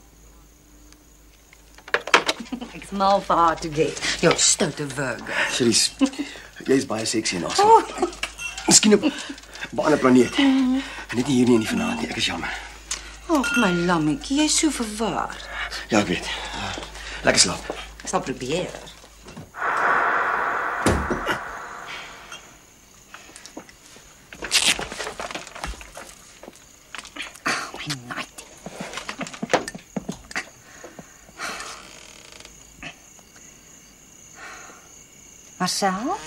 Ek's mal vir haar te get. Jou stoute Virgo. Cherise, jy is baie sexy en awesome. Miskien op 'n ander planeet. En net nie hier nie in die vanaand nie. Ek is jammer. Ag, my lammetjie, jy's so verward. Ja, ek weet. Lekker slaap. Ek sal probeer. Marcel?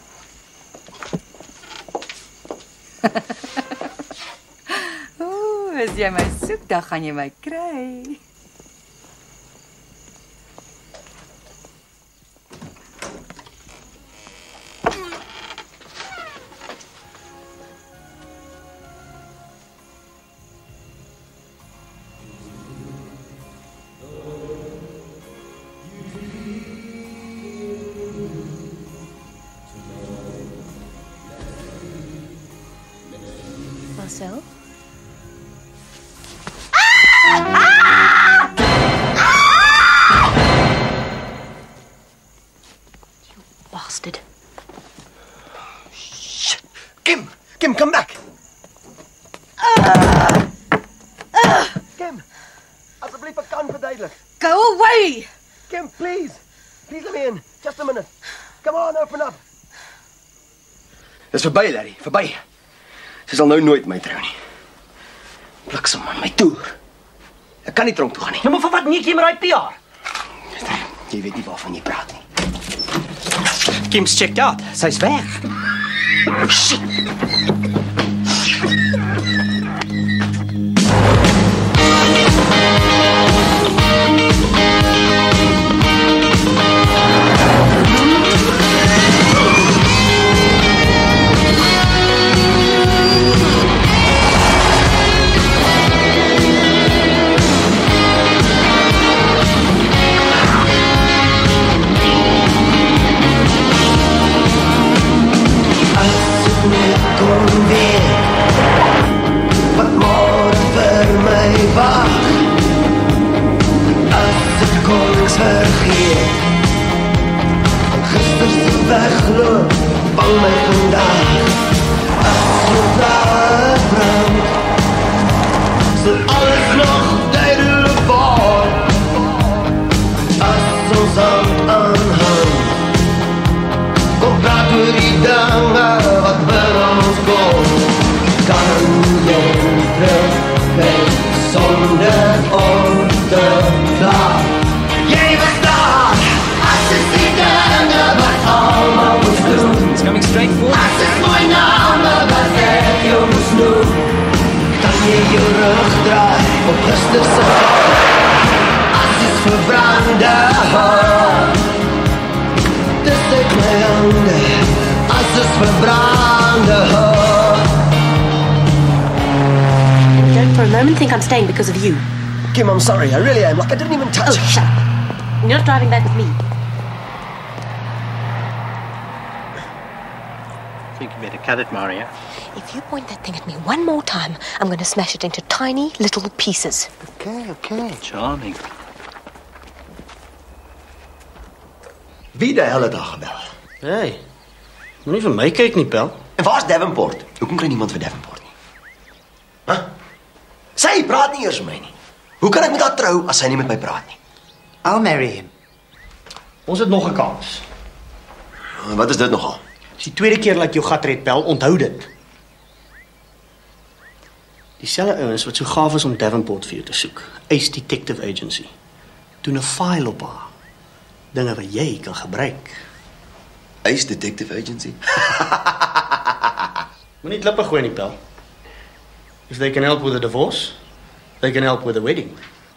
As jy my soek, dan gaan jy my kry. Marcel? You bastard. Shit. Kim, come back. Kim, asseblief, ek kan verduidelik. Go away! Kim, please. Please let me in. Just a minute. Come on, open up. Dis verby, Larry, verby. Sy sal nou nooit my trou nie. Bliksem man, my toer. Ek kan nie tronk toe gaan nie. Nou maar vir wat nie jy met daai PR? Jy weet nie waarvan jy praat nie. Kim's checked out. Sy's weg. Oh, shit. I'm staying because of you. Kim, I'm sorry. I really am. Like, I didn't even touch... Oh, shut up. You're not driving back with me. I think you better cut it, Maria. If you point that thing at me one more time, I'm going to smash it into tiny little pieces. Okay. Charming. Wie die hele dag gebel? Hey, moenie vir my kyk nie, Pel. En waar's Davenport? Hoekom kry niemand vir Davenport nie? Huh? Sy praat nie eers met my nie. Hoe kan ek met haar trou as sy nie met my praat nie? I'll marry him. Ons het nog 'n kans. Wat is dit nogal? Dis die tweede keer dat jou gat red, Pel, onthou dit. Dieselfde ouens wat so gaaf is om Davenport vir jou te soek. Ace Detective Agency. Doen 'n file op haar. Dinge wat jy kan gebruik. Ace Detective Agency? Moenie klippe gooi nie, Pel. If they can help with a divorce, they can help with a wedding.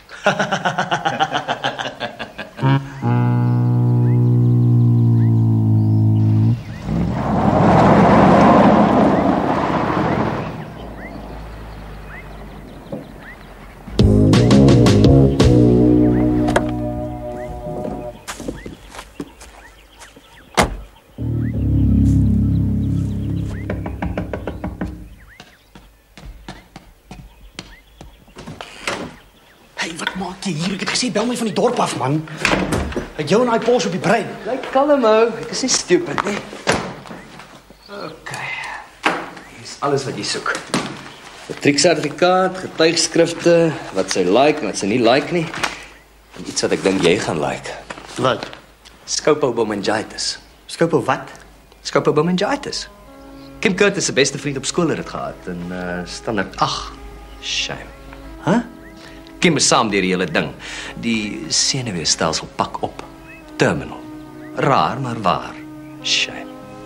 Bel my van die dorp af, man. Het jou en daai pos op die brein. Bly kalm, ou. Ek is nie stupid nie. OK. Hier is alles wat jy soek. Matrieksertifikaat, getuigskrifte, wat sy like, wat sy nie like nie. En iets wat ek dink jy gaan like. Wat? Scopobomangitis. Scopo wat? Scopobomangitis. Kim Curtis se beste vriend op skool het dit gehad en standaard 8. Shame. Huh? Kim is saam deur die hele ding. Die senuweestelsel pak op. Terminal. Raar, maar waar. Shame.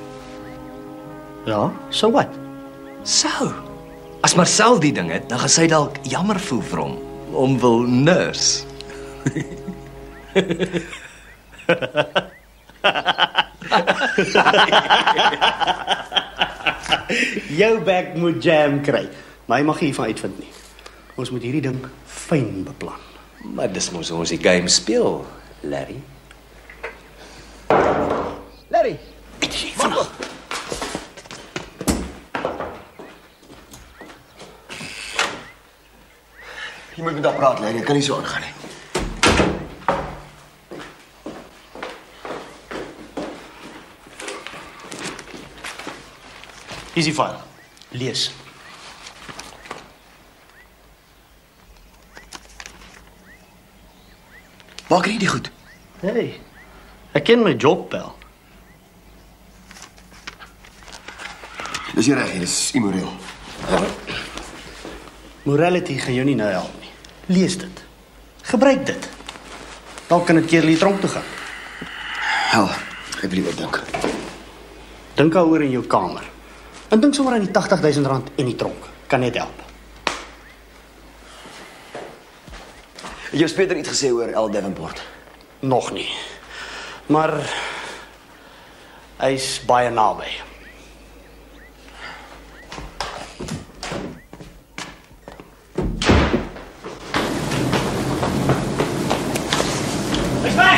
Ja, so wat? So. As Marcel die ding het, dan gaan sy dalk jammer voel vir hom wil nurse. Jou bek moet jam kry. Maar hy mag hiervan uitvind nie. Ons moet hierdie ding fyn beplan. Maar dis mos ons die game speel, Larry. Larry, vinnig. Jy moet met haar praat, Larry. Ek kan nie so aangaan nie. Hier is die file. Lees. Waar kry jy die goed? Hey, ek ken my job, Pel. Dis jy reg, hier is immoreel. Morality gaan jou nie nou help nie. Lees dit. Gebruik dit. Dalk kan dit keer die tronk toe gaan. Hel, ek wil oor dink. Dink daaroor in jou kamer. En dink sommer aan die R80,000 en die tronk. Kan net help. Het jou Peter iets gesê oor L. Davenport? Nog nie. Maar hy's baie naby. Hy's weg!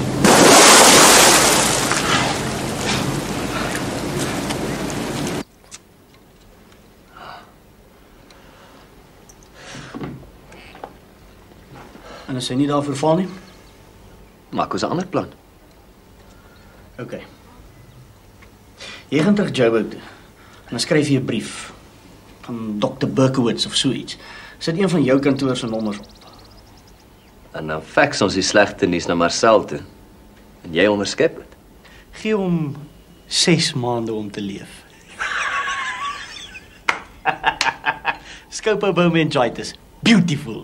En as hy nie daarvoor val nie? Maak ons 'n ander plan. OK. Jy gaan terug Joburg toe. En dan skryf jy 'n brief van Dr. Berkowitz of so iets. Sit een van jou kantoor se nommers op. En dan fax ons die slegte nuus na Marcel toe. En jy onderskep dit. Gee hom 6 maande om te leef. Scopobomangitis. Beautiful.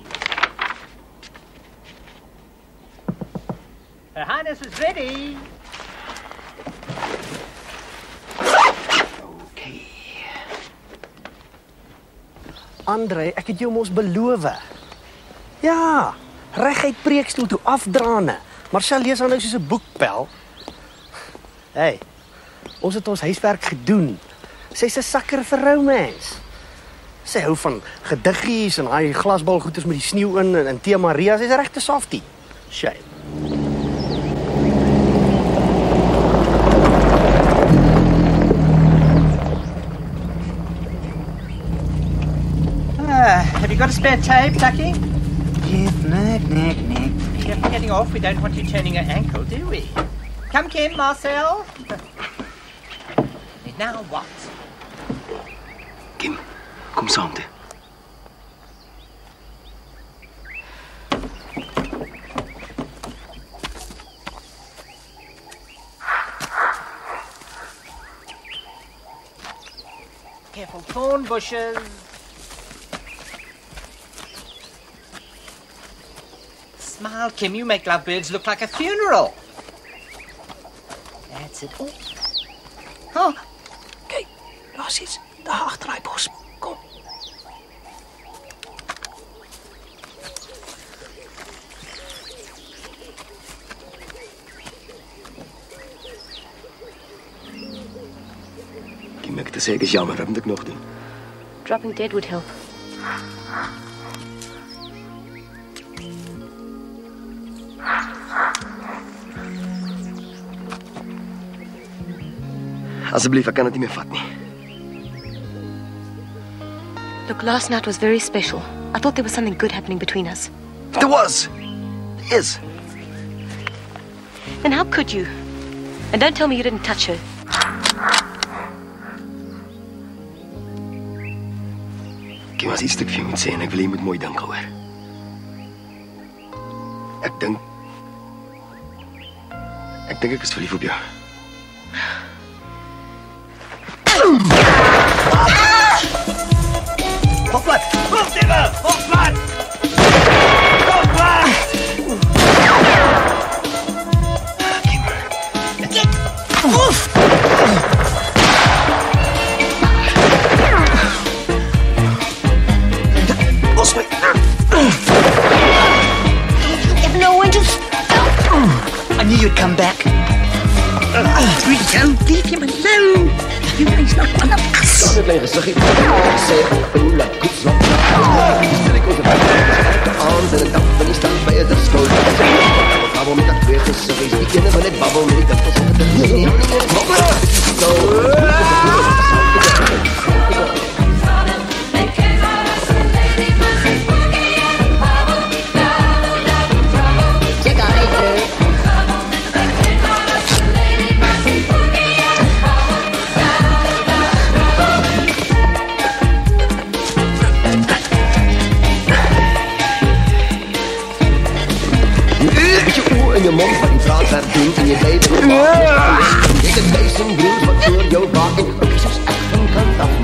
Her Highness is ready. Andre, ek het jou mos beloof. Ja, reguit preekstoel toe afdraande. Marcel lees aan nou soos 'n boekpel. Hey, ons het ons huiswerk gedoen. Sy's 'n sakker vir romance. Sy hou van gediggies en daai glasbalgoeters met die sneeu in en Tia Maria, sy's 'n regte softie. Shame. Have you got a spare tape, Ducky? Yes, Nick. If you're getting off, we don't want you turning your ankle, do we? Come, Kim, Marcel. Now what? Kim, kom saam toe. Careful thorn bushes. Smile, Kim. You make lovebirds look like a funeral. That's it. Oh. Kyk, daar's iets daar agter daai bos. Kom. Kim, ek het gesê ek is jammer, wat moet ek nog doen? Dropping dead would help. Asseblief, ek kan dit nie meer vat nie. Look, last night was very special. I thought there was something good happening between us. There was. There is. Then how could you? And don't tell me you didn't touch her. Kim, as iets wat ek vir jou moet sê en ek wil jy moet mooi dink hoor. Ek dink ek is verlief op jou. Hoplat! Hoplat! Hoplat! Hoplat! Oef! Los my! If no one just... I knew you'd come back. Please don't leave him alone. You know he's not one of us. Sê hoe laat goed slaap. Sê ek ons aan en dan van die stand by die skool. Babbel met dat weer gesê, ek ken maar net babbel met dat ons het nie. In je mond van die praat werd doen en je leven op wacht. Ik het duizend broers wat voor jou waken. Ik is echt van kant af.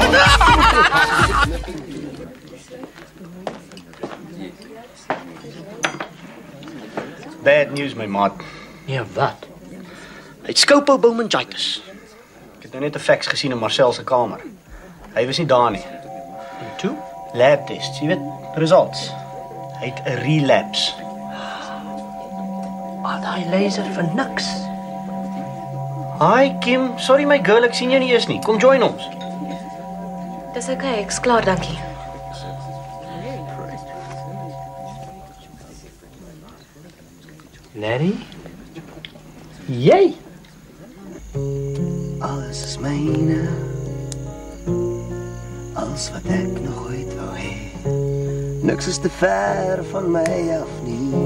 Bad news, my maat. Ja, wat? Hy het scopobomeningitis. Ek het nou net 'n fax gesien in Marcel se kamer. Hy was nie daar nie. En toe? Lab tests, jy weet, results. Hy het 'n relapse. Daai laser vir niks. Hi Kim, sorry my girl, ek sien jou nie eens nie. Kom join ons. Dis okay, ek's klaar, dankie. Larry? Jy? Alles is myne. Alles wat ek nog ooit wou hê. Niks is te ver van my af nie.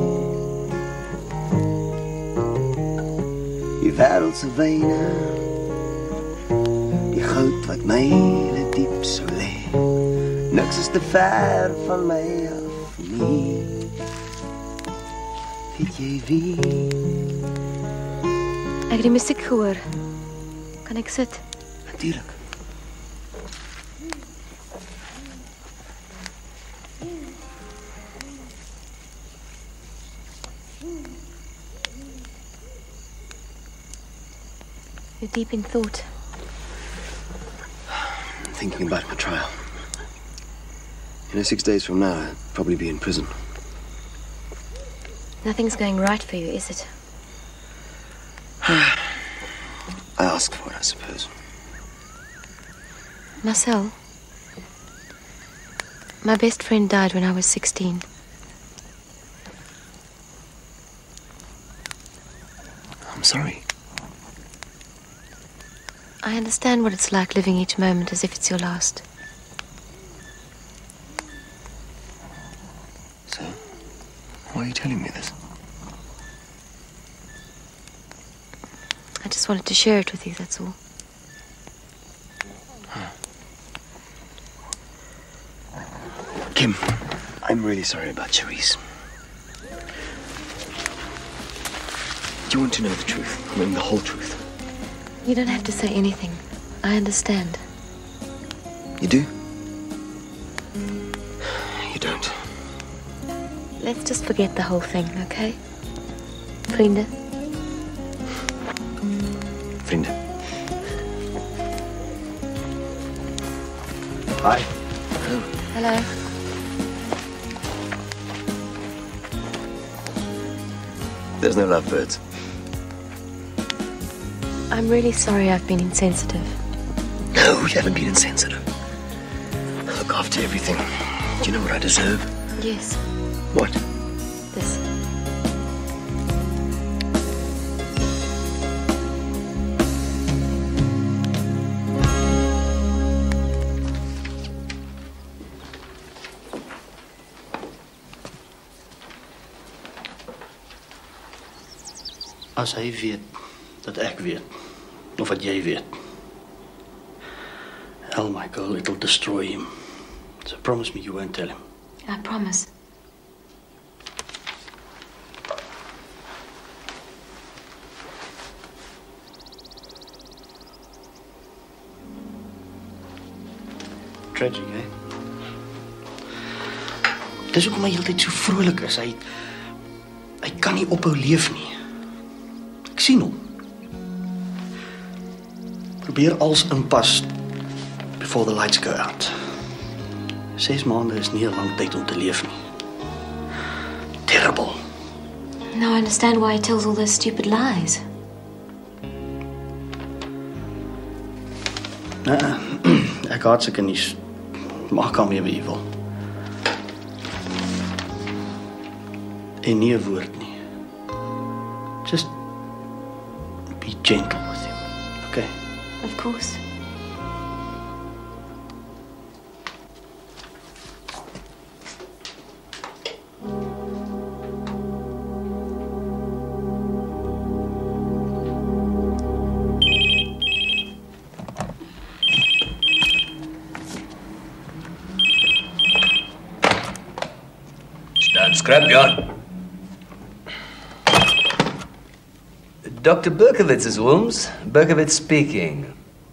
Die wêreld se wyne. Die goud wat myle diep sou lê. Niks is te ver van my af nie. Weet jy wie? Ek het die musiek gehoor. Kan ek sit? Natuurlijk. You're deep in thought. I'm thinking about my trial. 6 days from now, I'll probably be in prison. Nothing's going right for you, is it? I asked for it, I suppose. Marcel, my best friend died when I was 16. I'm sorry. I understand what it's like living each moment as if it's your last. So, why are you telling me this? I just wanted to share it with you, that's all. Kim, I'm really sorry about Charisse. Do you want to know the truth? I mean, the whole truth. You don't have to say anything. I understand. You do? You don't. Let's just forget the whole thing, okay? Vrienden? Vrienden. Oh, Hi. hello. There's no lovebirds. I'm really sorry I've been insensitive. No, you haven't been insensitive. I look after everything. Do you know what I deserve? Yes, What? this. As hy weet dat ek weet, of wat jy weet. Hell, Michael, it'll destroy him. So promise me you won't tell him. I promise. Tragic, hè? Dis hoekom hy heeltyd so vrolik is. Hy kan nie ophou leef nie. Ek sien hom. Probeer als inpas before the lights go out. 6 maande is nie 'n lang tyd om te leef nie. Terrible. Now I understand why he tells all those stupid lies. Ek haat sulke nuus. Maak hom weer wil. En nie 'n woord nie. Just be gentle with him, okay? Of course. Scrapyard. Dr. Berkowitz is Wilms. Berkowitz speaking.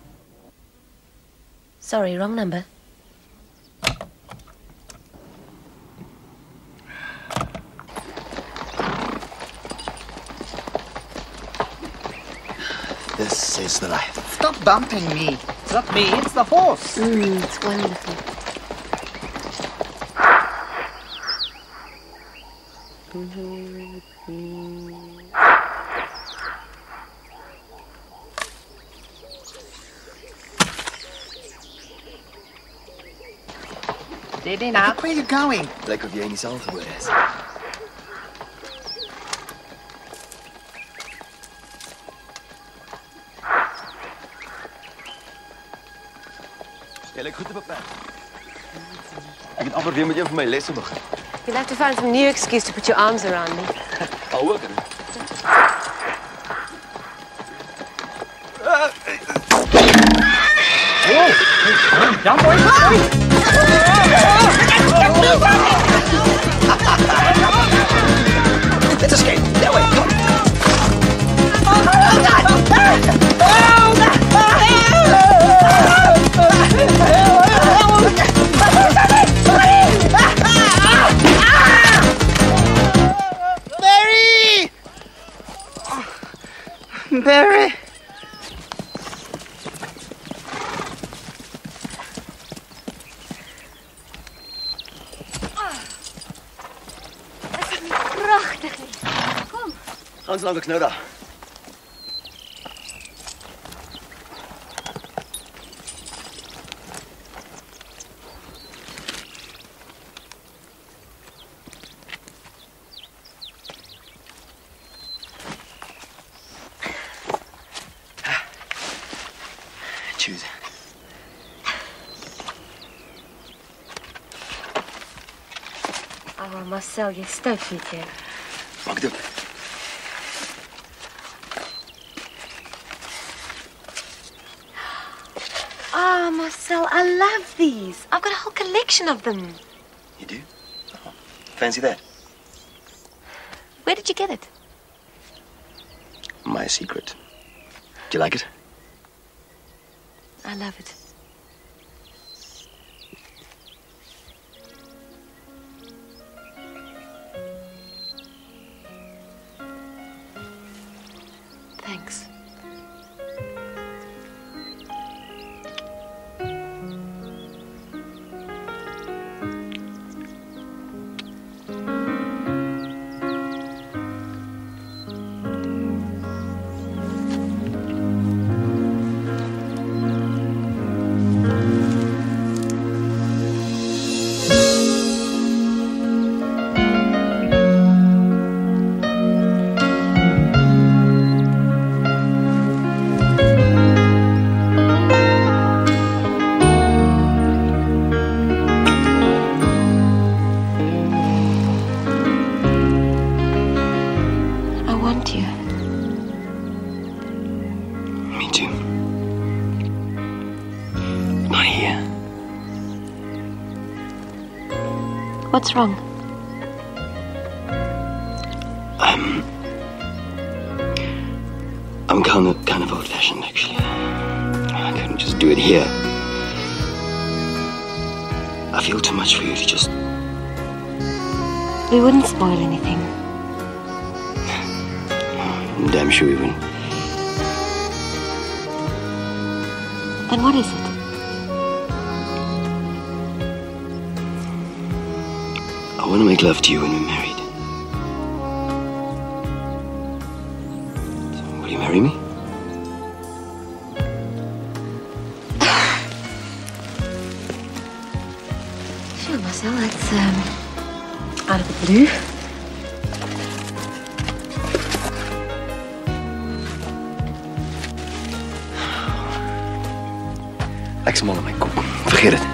Sorry, wrong number. This is the life. Stop bumping me. It's not me, it's the horse. It's wonderful. Steady now. Where are you going? Lyk of jy nie self gehoor is. Jy lyk goed op 'n pad. Ek het amper weer met jou vir my lesse begin. You'll have to find some new excuse to put your arms around me. Hou ook. Jump, boy. Let's escape. That way. Come. Mary! Mary! Pragtig nie. Kom. Gaan so lank ek nou daar. Choose. Oh, Marcel, jy's stout nie, jy. Maak dit. Ah, Marcel, I love these. I've got a whole collection of them. You do? Oh, fancy that? Where did you get it? My secret. Do you like it? I love it. What's wrong? I'm kind of old-fashioned, actually. I couldn't just do it here. I feel too much for you to just... We wouldn't spoil anything. I'm damn sure we wouldn't. Then what is it? I want to make love to you when we're married. So, will you marry me? Sure, Marcel, that's out of the blue. Ek smal in my kop. Vergeet dit.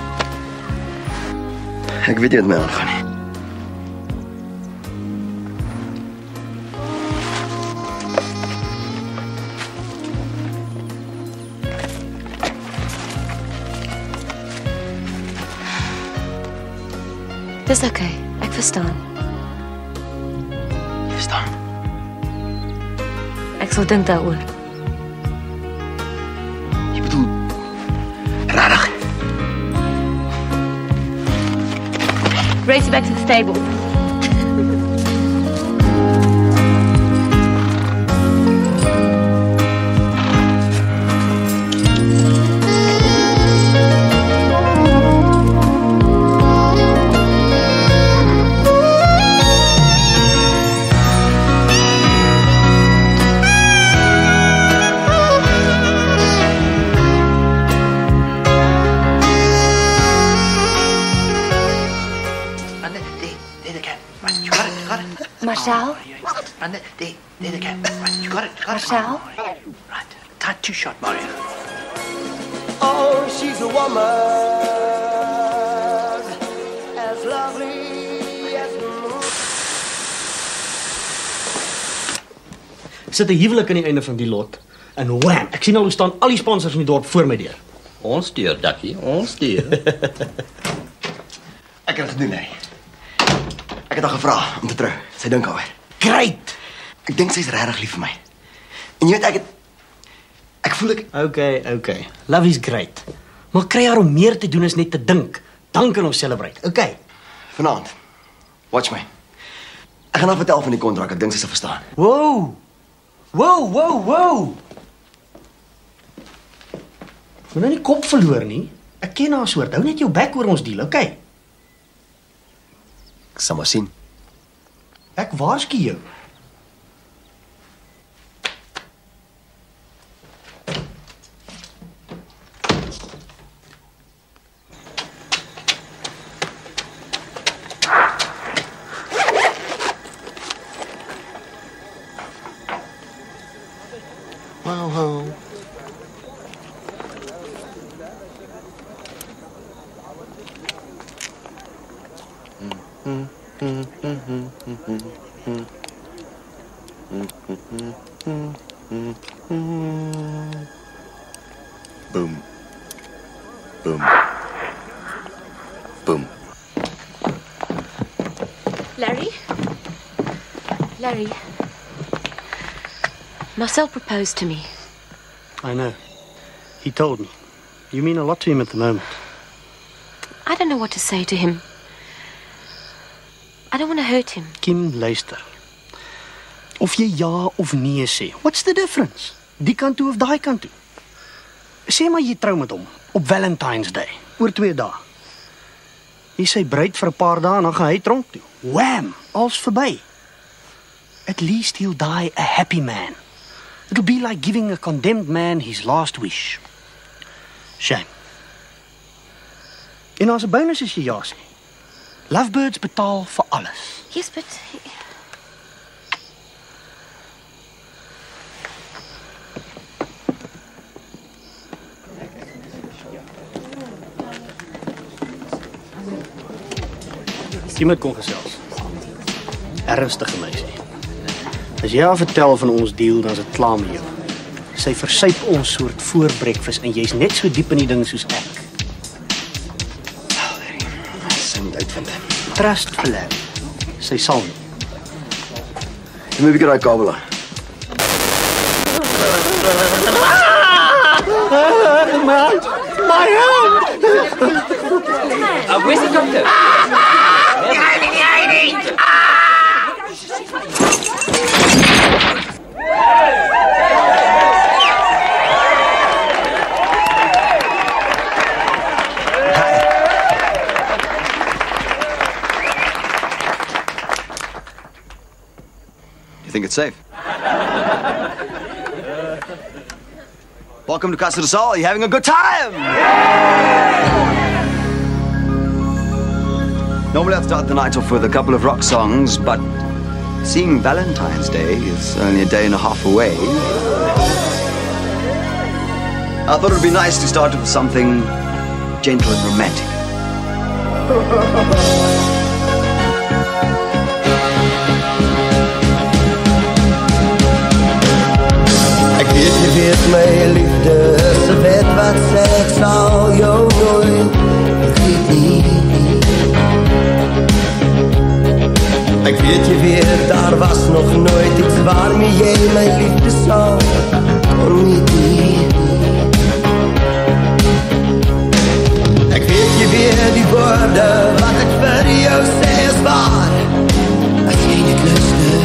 Ek weet nie wat my aangaan nie. Dis okay. Ek verstaan. Jy verstaan? Ek sal dink daaroor. Jy bedoel rarig. Race you back to the stable. Marcel? Run there, there the cat. Right, you got it. Marcel? Right, tight two-shot, Mario. Oh, she's a woman as lovely as the moon. Sit 'n huwelik aan die einde van die lot en wham, ek sien al hoe staan al die sponsors in die dorp voor my deur. Ons deur, Dakkie, ons deur. Ek het dit gedoen, hè. Ek het haar gevra om te trou. Sy dink alweer. Great! Ek dink sy's regtig lief vir my. En jy weet ek voel ek Okay. Love is great. Maar kry haar om meer te doen as net te dink. Dan kan ons celebrate. Okay. Vanaand. Watch my. Ek gaan haar vertel van die kontrak. Ek dink sy sal verstaan. Wow. Moet nou nie kop verloor nie. Ek ken haar soort. Hou net jou bek oor ons deal, okay? Ek sal maar sien. Ek waarsku jou. Wow. Boom. Boom. Boom. Larry. Marcel proposed to me. I know. He told me. You mean a lot to him at the moment. I don't know what to say to him. I don't want to hurt him. Kim, luister. Of jy ja of nee sê. What's the difference? Die kant toe of daai kant toe. Sê maar jy trou met hom op Valentine's Day, oor 2 dae. Jy sê bruid vir 'n paar dae en dan gaan hy tronk toe. Wham, alles verby. At least he'll die a happy man. It'll be like giving a condemned man his last wish. Shame. En as 'n bonus is jy ja sê. Lovebirds betaal vir alles. Yes, but... Jy moet kon gesels. Ernstige meisie. As jy haar vertel van ons deal, dan is dit klaar met jou. Sy versuip ons soort voorbreakfast en jy's net so diep in die ding soos ek. Sy moet uitvind Trust vir Larry. Sy sal nie. Jy moet 'n bietjie daai kabel aan. My hand! Where's the doctor? You think it's safe? Welcome to Casa de Sol. You having a good time? Normally I'd start the night off with a couple of rock songs, but seeing Valentine's Day is only a day and a half away. I thought it would be nice to start with something gentle and romantic. Ek weet jy weet my liefde is 'n wet wat sê ek sal jou nooit vergeet nie. Ek weet jy weet daar was nog nooit iets waarmee jy my liefde sal ontmoet nie. Ek weet jy weet die woorde wat ek vir jou sê is waar as jy net luister.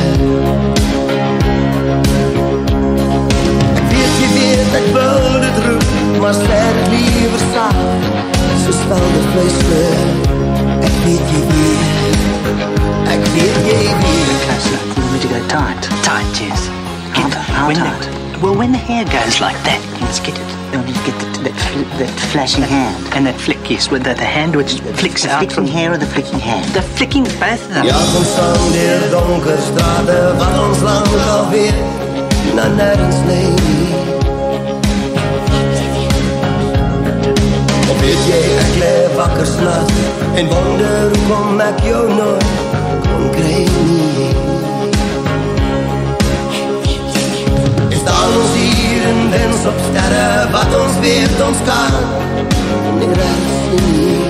Ek wil dit roep, maar sê dit liever saam, so stel die fluister. Ek weet jy weet, ek weet jy weet. Closer, you want me to go tight? Tight, yes. How tight? When the hair goes like that, you must get it. You need to get that flashing hand. And that flick, yes, with the hand which flicks out. The flicking hair or the flicking hand? The flicking, both of them. Ja, ons saam deur donker strate, wat ons lang alweer na nergens lei. Weet jy, ek lê wakker s'nags en wonder hoekom ek jou nooit kon kry nie. Is daar ons hier en wens op sterre wat ons weet ons kan nie recht sien nie.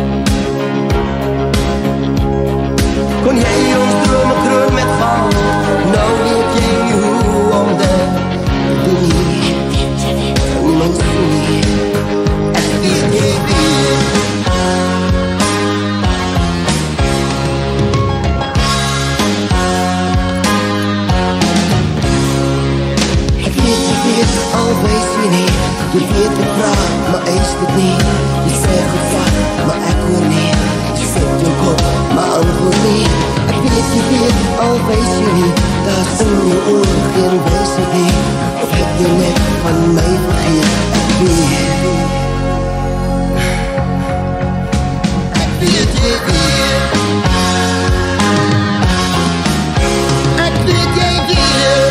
Kon jy ons drome kroon met val, nou weet jy nie hoe om dit te doen nie. Niemand sien nie. Alwees jy nie, jy weet ek vraag, maar eis dit nie. Jy sê gevat, maar ek hoor nie. Jy sit jou kop, maar antwoord nie. Ek weet jy weet, alwees jy nie. Daar is in jou oor geen wees nie. Of heb jy net van my vergeet? Ek weet. Ek weet jy weet. Ek weet jy weet.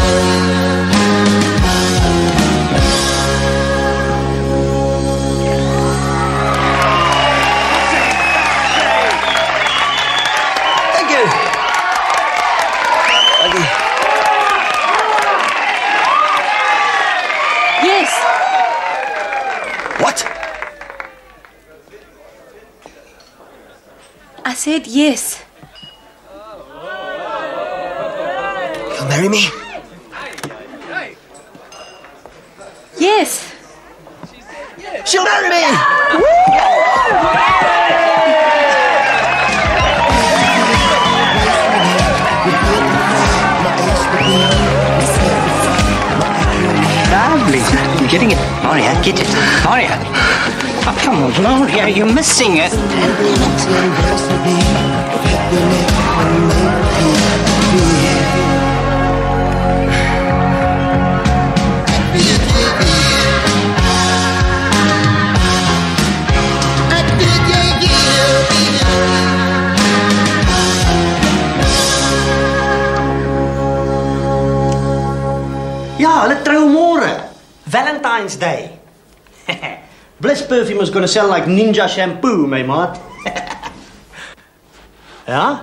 I said yes. You'll marry me? Yes. She'll marry me! Lovely. You're getting it. Maria, get it. Maria. Oh, come on, Maria, you're missing it. Ja, hulle trou môre. Valentine's Day. Bliss perfume is going to sell like ninja shampoo, my maat. Yeah?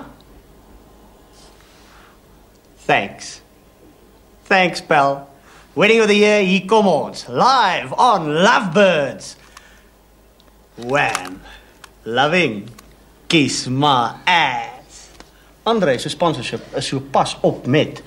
Thanks. Thanks, pal. Wedding of the year, hier kom ons. Live on Lovebirds. Wham. Loving. Kiss my ass. Andre se sponsorship is so pas op met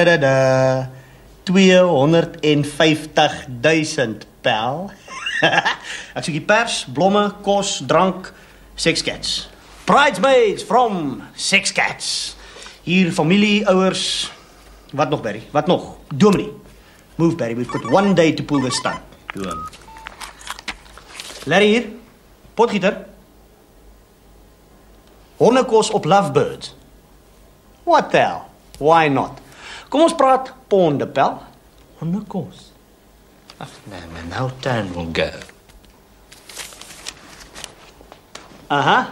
250.000 pel. Ek soek die pers, blomme, kos, drank, Sexcats. Bridesmaids from Sexcats. Hier familie, ouers. Wat nog, Barry? Wat nog? Dominee. Move, Barry. We've got one day to pull this stunt. Doe. Larry hier. Potgieter. Honnekos op Lovebirds. What the hell? Why not? Kom ons praat pondepel. Honnekos. Ach, nee, now turn will go. Aha.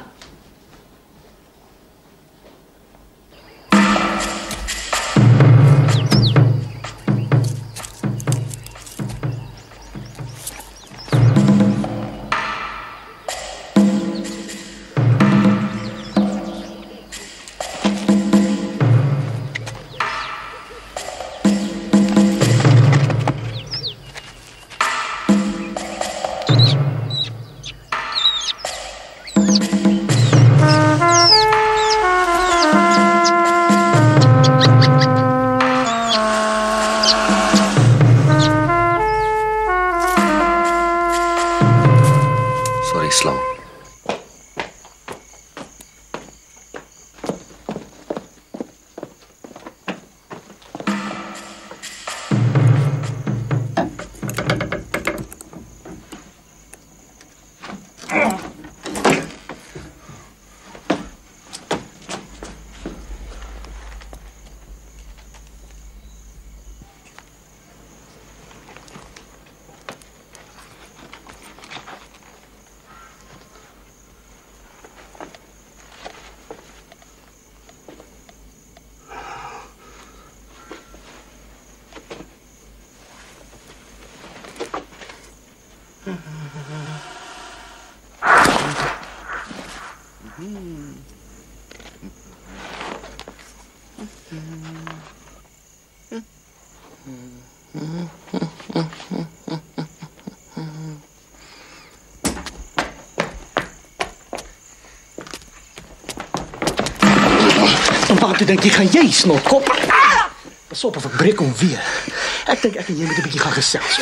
Toe dink jy gaan jy snotkop. Pas op of ek breek hom weer. Ek dink ek en jy moet 'n bietjie gaan gesels.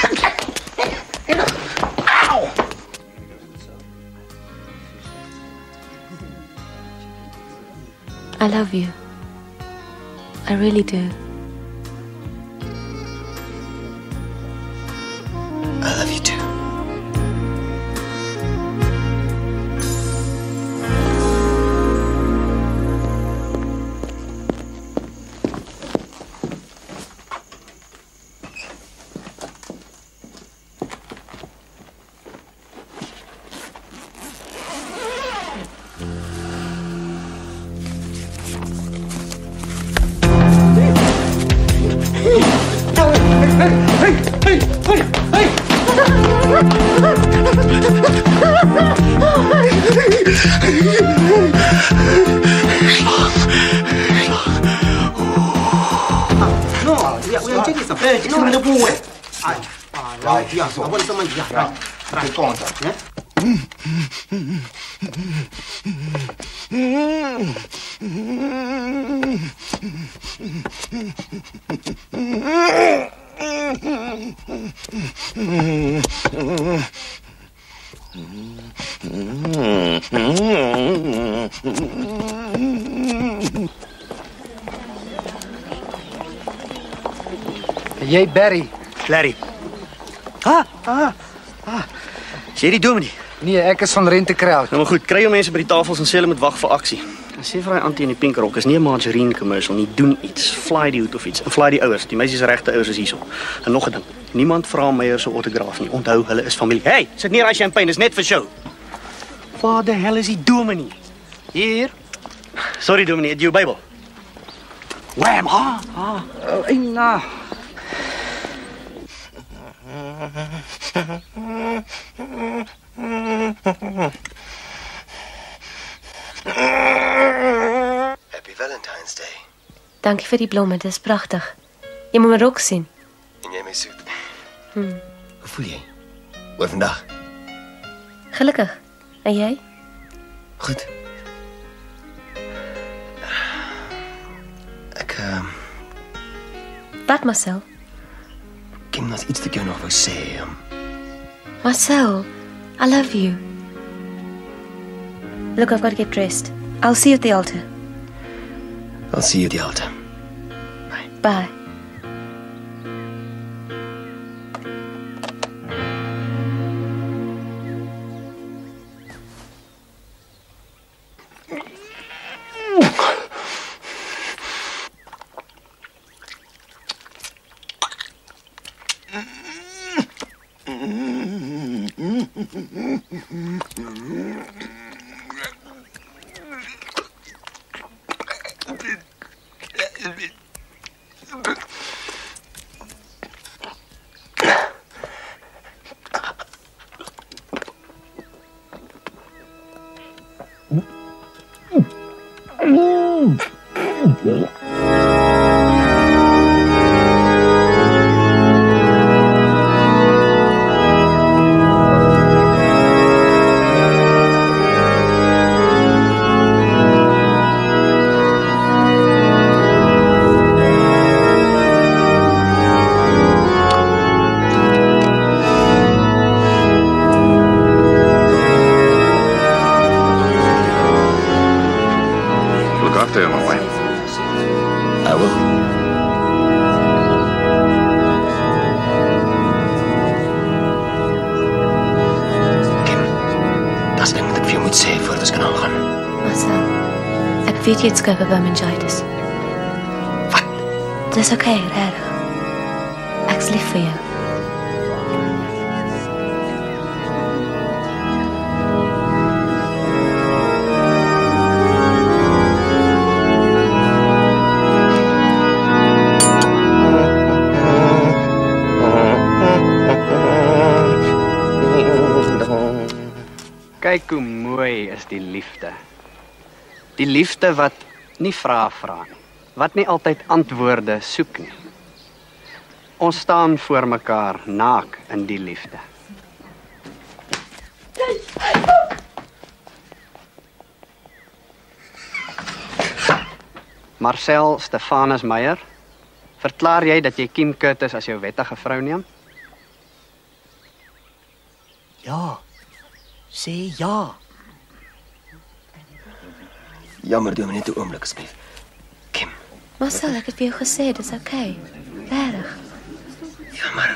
Au! I love you. I really do. I love you too. Jy Barry. Larry. Is jy die dominee? Nee, ek is van Rentekraut. Nou maar goed, kry jou mense by die tafels en sê hulle moet wag vir aksie. En sê vir daai antie in die pink rok, is nie 'n margarine commercial nie, doen iets, fly die hoed of iets. En fly die ouers, die meisies se regte ouers is hierso. En nog 'n ding, niemand vra Meyer se autograaf nie. Onthou, hulle is familie. Hey, sit neer daai champagne, dis net vir show. Waar die hel is die dominee? Hier. Sorry dominee, het jy jou Bybel? Wham, Ina. Happy Valentine's Day. Dankie vir die blomme, dis pragtig. Jy moet my rok sien. En jy my soet. Hmm. Hoe voel jy? Oor vandag? Gelukkig. En jy? Goed. Wat, Marcel? Kim, daar's iets wat ek jou nog wou sê. Marcel, I love you. Look, I've got to get dressed. I'll see you at the altar. I'll see you at the altar. Bye. Weet jy het scopomeningitis? Wat? Dis okay, regtig. Ek's lief vir jou. Kyk hoe mooi is die liefde. Die liefde wat nie vra nie, wat nie altyd antwoorde soek nie. Ons staan voor mekaar naak in die liefde. Marcel Stefanus Meyer, verklaar jy dat jy Kim Curtis as jou wettige vrou neem? Ja, sê ja. Jammer, doe my net 'n oomblik asseblief. Kim. Marcel, ek het vir jou gesê, dis okay. Regtig. Ja, maar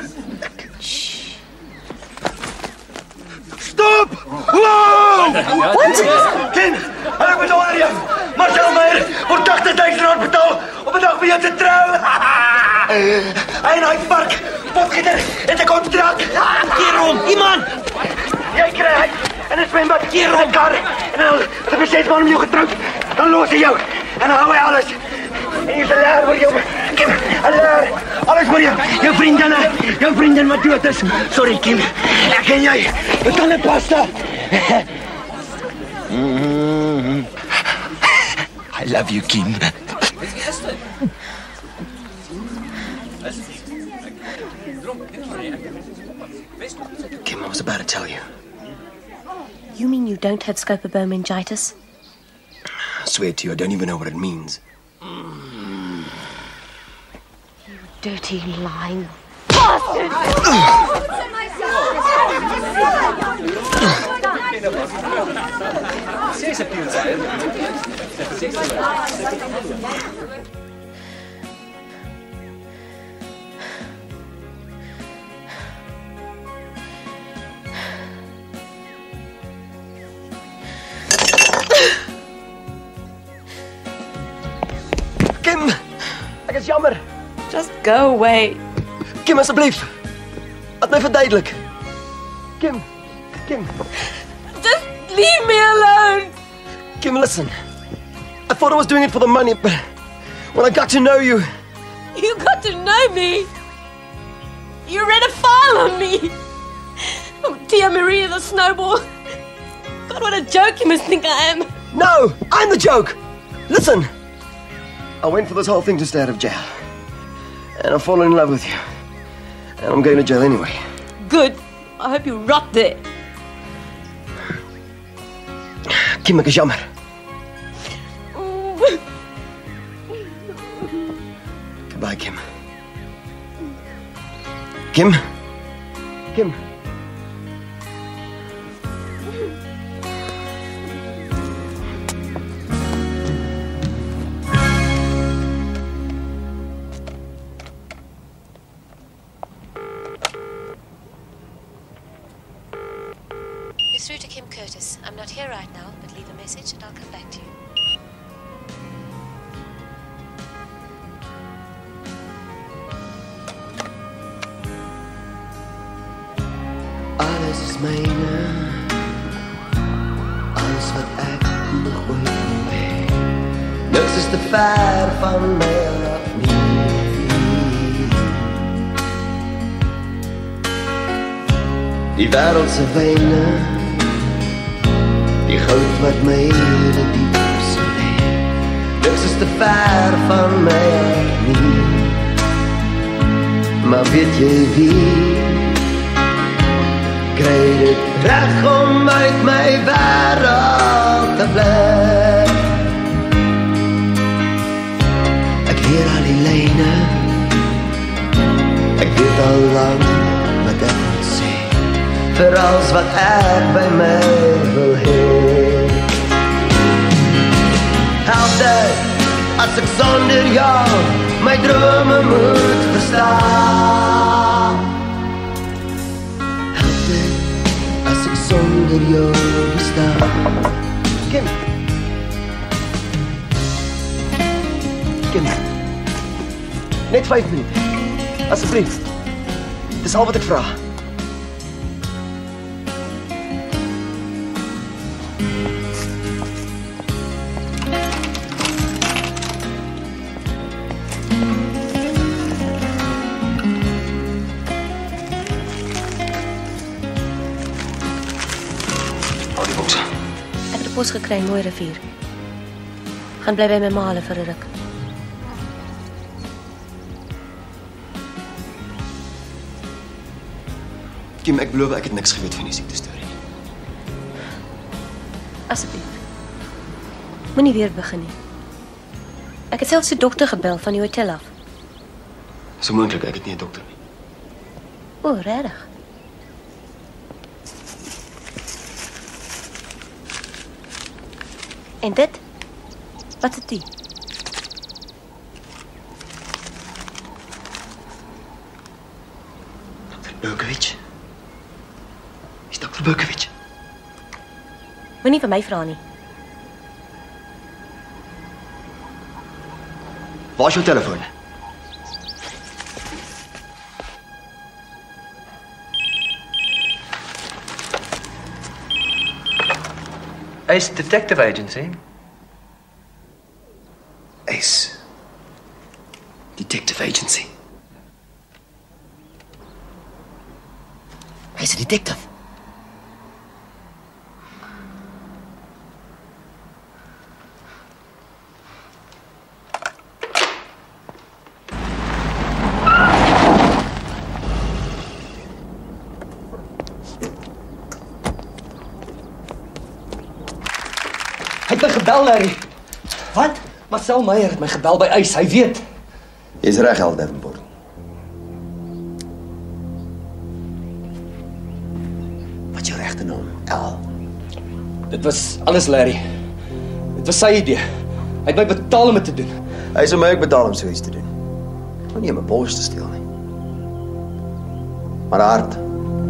Stop! Wow! Wat? Kim, hulle betaal jou. Marcel Meyer word R80.000 betaal om 'n dag by jou te trou. Hy en hy vark, potgieter, het 'n kontrak. Keer om, iemand! Jy kry hy en 'n swembad keer om kar en dan het hy steeds man jou getroud. Dan los hy jou en dan hou hy alles. En jy sal leer vir jou. Kim, leer alles vir jou. Jou vriendin wat dood is. Sorry Kim, ek en jy. Dit kan net pasta. I love you, Kim. Kim, I was about to tell you. You mean you don't have scopomeningitis? I swear to you, I don't even know what it means. You dirty, lying bastard! Kim, ek is jammer. Just go away. Kim, asseblief. Laat my verduidelik. Kim. Just leave me alone. Kim, listen. I thought I was doing it for the money, but when I got to know you... You got to know me. You read a file on me. Oh, Tia Maria the snowball. God, what a joke you must think I am. No, I'm the joke. Listen. I went for this whole thing to stay out of jail. And I've fallen in love with you. And I'm going to jail anyway. Good. I hope you rot there. Kim, ek is jammer. Goodbye, Kim. Kim? Kim? You're through to Kim Curtis. I'm not here right now, but leave a message and I'll come back to you. Alles is myne. Alles wat ek nog ooit wil hê. Niks is te ver van my af nie. Die wêreld se wyne, die goud wat my hele diep sou lê. Niks is te ver van my af nie. Maar weet jy wie? Kry dit reg om uit my wêreld te bly. Ek leer al die lyne, ek weet al lang wat ek moet sê, vir alles wat ek by my wil hê. Help dit as ek sonder jou my drome moet verstaan. Sonder jou bestaan. Kim. Kim. Net 5 minute. Asseblief. Dis al wat ek vra. Pos gekry in Mooi Rivier. Gaan bly by my ma vir 'n ruk. Kim, ek beloof ek het niks geweet van die siekte storie. Asseblief. Moenie weer begin nie. Ek het selfs die dokter gebel van die hotel af. So moontlik ek het nie 'n dokter nie. O, regtig? En dit? Wat is die? Dr. Berkovic? Is Dr. Berkovic? Moenie vir my vra nie. Waar is jou telefoon? Ace Detective Agency. Ace Detective Agency. Hy's 'n detective. Hy het my gebel, Larry. Wat? Marcel Meyer het my gebel by Ace, hy weet. Jy's reg, Al Davenport. Wat is jou regte naam? Al. Dit was alles Larry. Dit was sy idee. Hy het my betaal om dit te doen. Hy sou my ook betaal om so iets te doen. Maar nie om 'n Porsche te steel nie. Maar haar hart.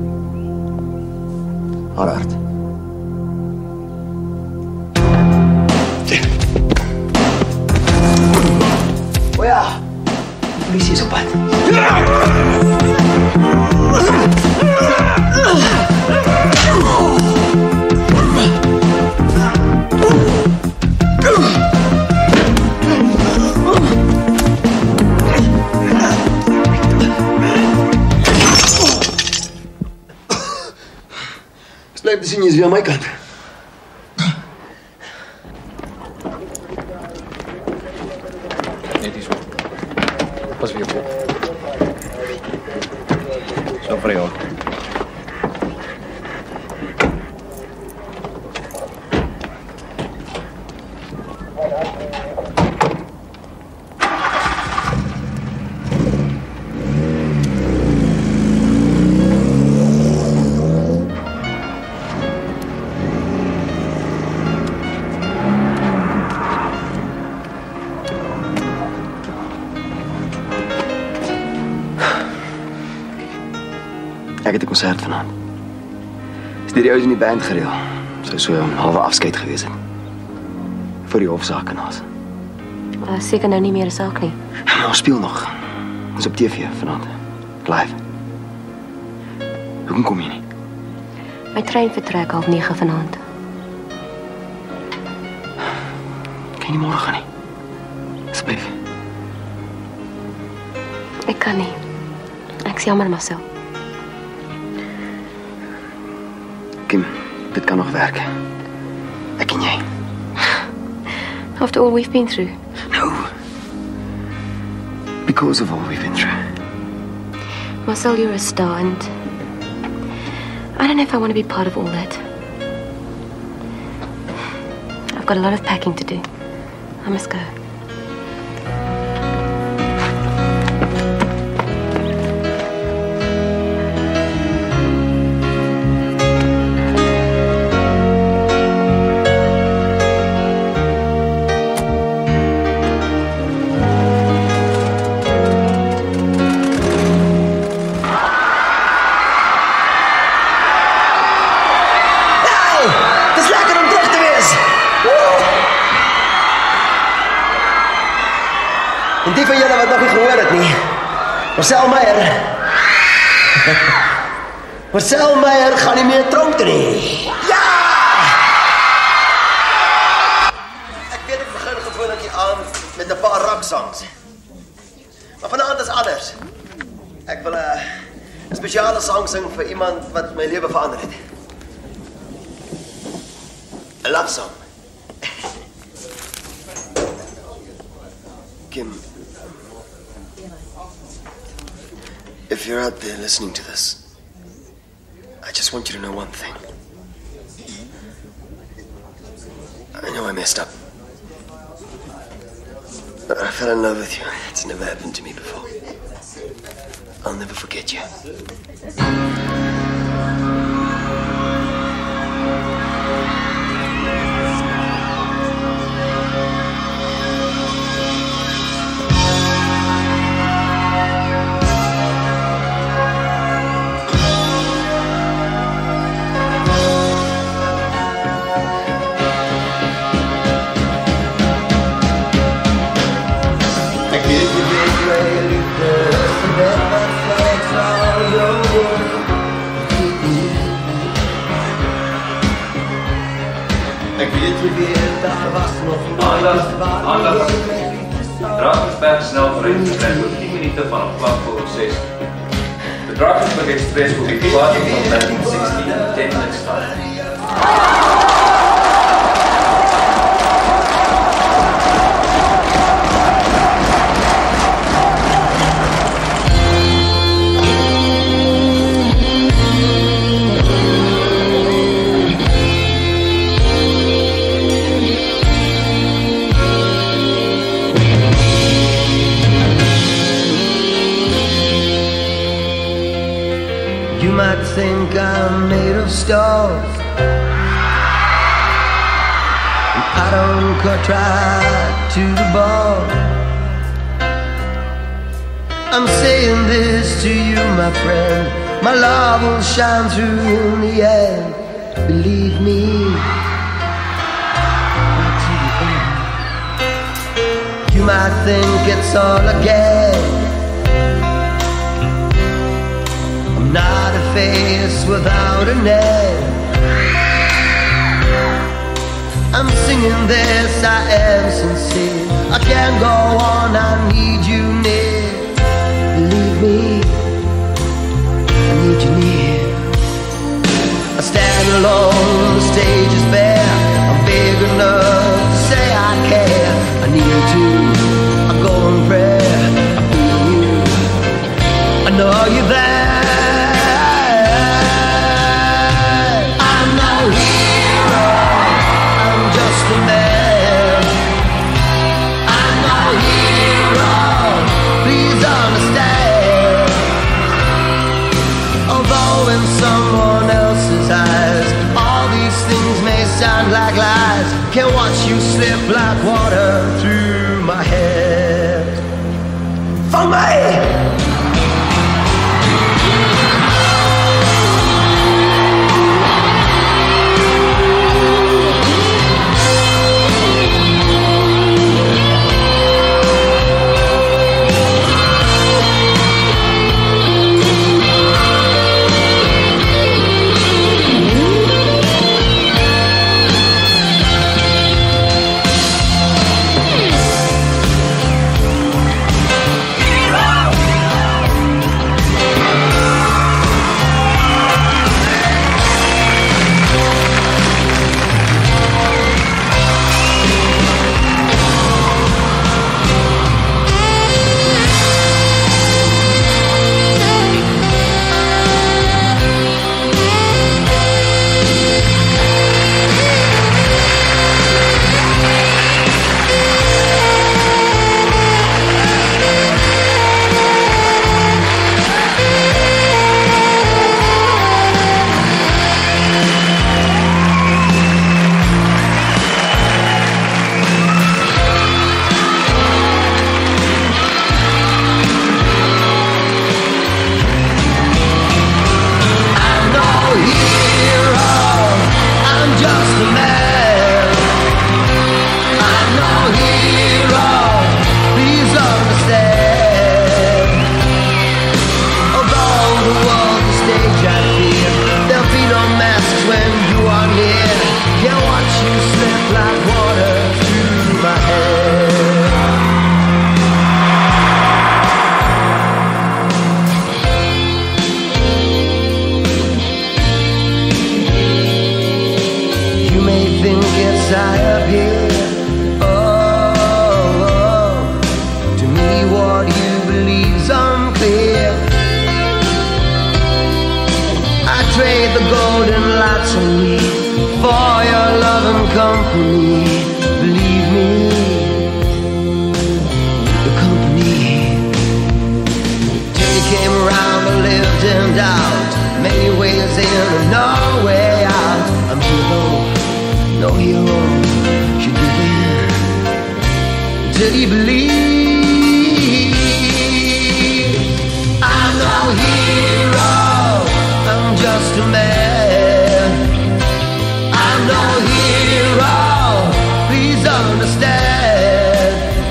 Haar hart. O ja, die polisie is op pad. Ek bly te sien jy's weer aan my kant. Net hier so. Pas weer op. Zo vir jou. het 'n konsert vanaand. Dis deur die ouens in die band gereël. Sou so 'n halwe afskeid gewees het. Vir die hofsakenaars. Seker nou nie meer 'n saak nie. Maar ons speel nog. Dis op TV vanaand. Live. Hoekom kom jy nie? My trein vertrek 8:30 vanaand. Kan jy nie môre gaan nie? Asseblief. Ek kan nie. Ek's jammer, Marcel. Kim, dit kan nog werk. Ek en jy. After all we've been through. No. Because of all we've been through. Marcel, you're a star, and I don't know if I want to be part of all that. I've got a lot of packing to do. I must go. En die van julle wat nog nie gehoor het nie. Marcel Meyer. Marcel Meyer gaan nie meer tronk toe nie. Ja! Ek weet ek begin gewoonlik die aand met 'n paar rocksangs. Maar vanaand is anders. Ek wil 'n spesiale sang sing vir iemand wat my lewe verander het. 'n Love song. Kim, if you're out there listening to this, I just want you to know one thing. I know I messed up. But I fell in love with you. It's never happened to me before. I'll never forget you. Aandag. Drakensberg sneltreinvertrek oor 10 minute vanaf kwart voor 6. De Drakensberg Express will be departing from 1916 in 10 minutes time. You might think I'm made of stars, and I don't cut right to the bone. I'm saying this to you, my friend. My love will shine through in the end. Believe me. Right to the end. You might think it's all a game. Not a face without a name. I'm singing this, I am sincere. I can't go on, I need you near. Believe me, I need you near. I stand alone, the stage is bare. I'm big enough to say I care. I need you, I go in prayer. I feel you, I know you're there. Sound like lies, can watch you slip like water through my head. For me! till you believe. I'm no hero, I'm just a man. I'm no hero, please understand.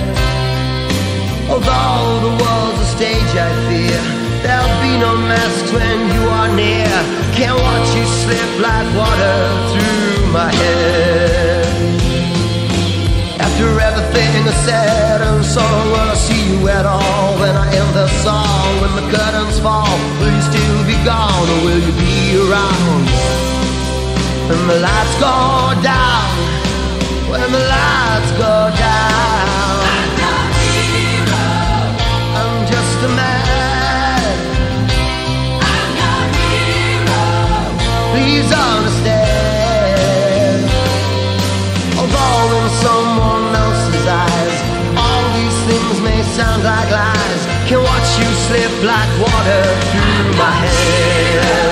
Although the world's a stage I fear, there'll be no masks when you are near. Can't watch you slip like water through my head. After everything is said and sung, will I see you at all when I end the song? When the curtains fall, will you still be gone or will you be around? When the lights go down, when the lights go down. I'm no hero, I'm just a man. I'm no hero, please understand. Although in someone else's eyes all these things may sound like lies, can watch you slip like water through my head.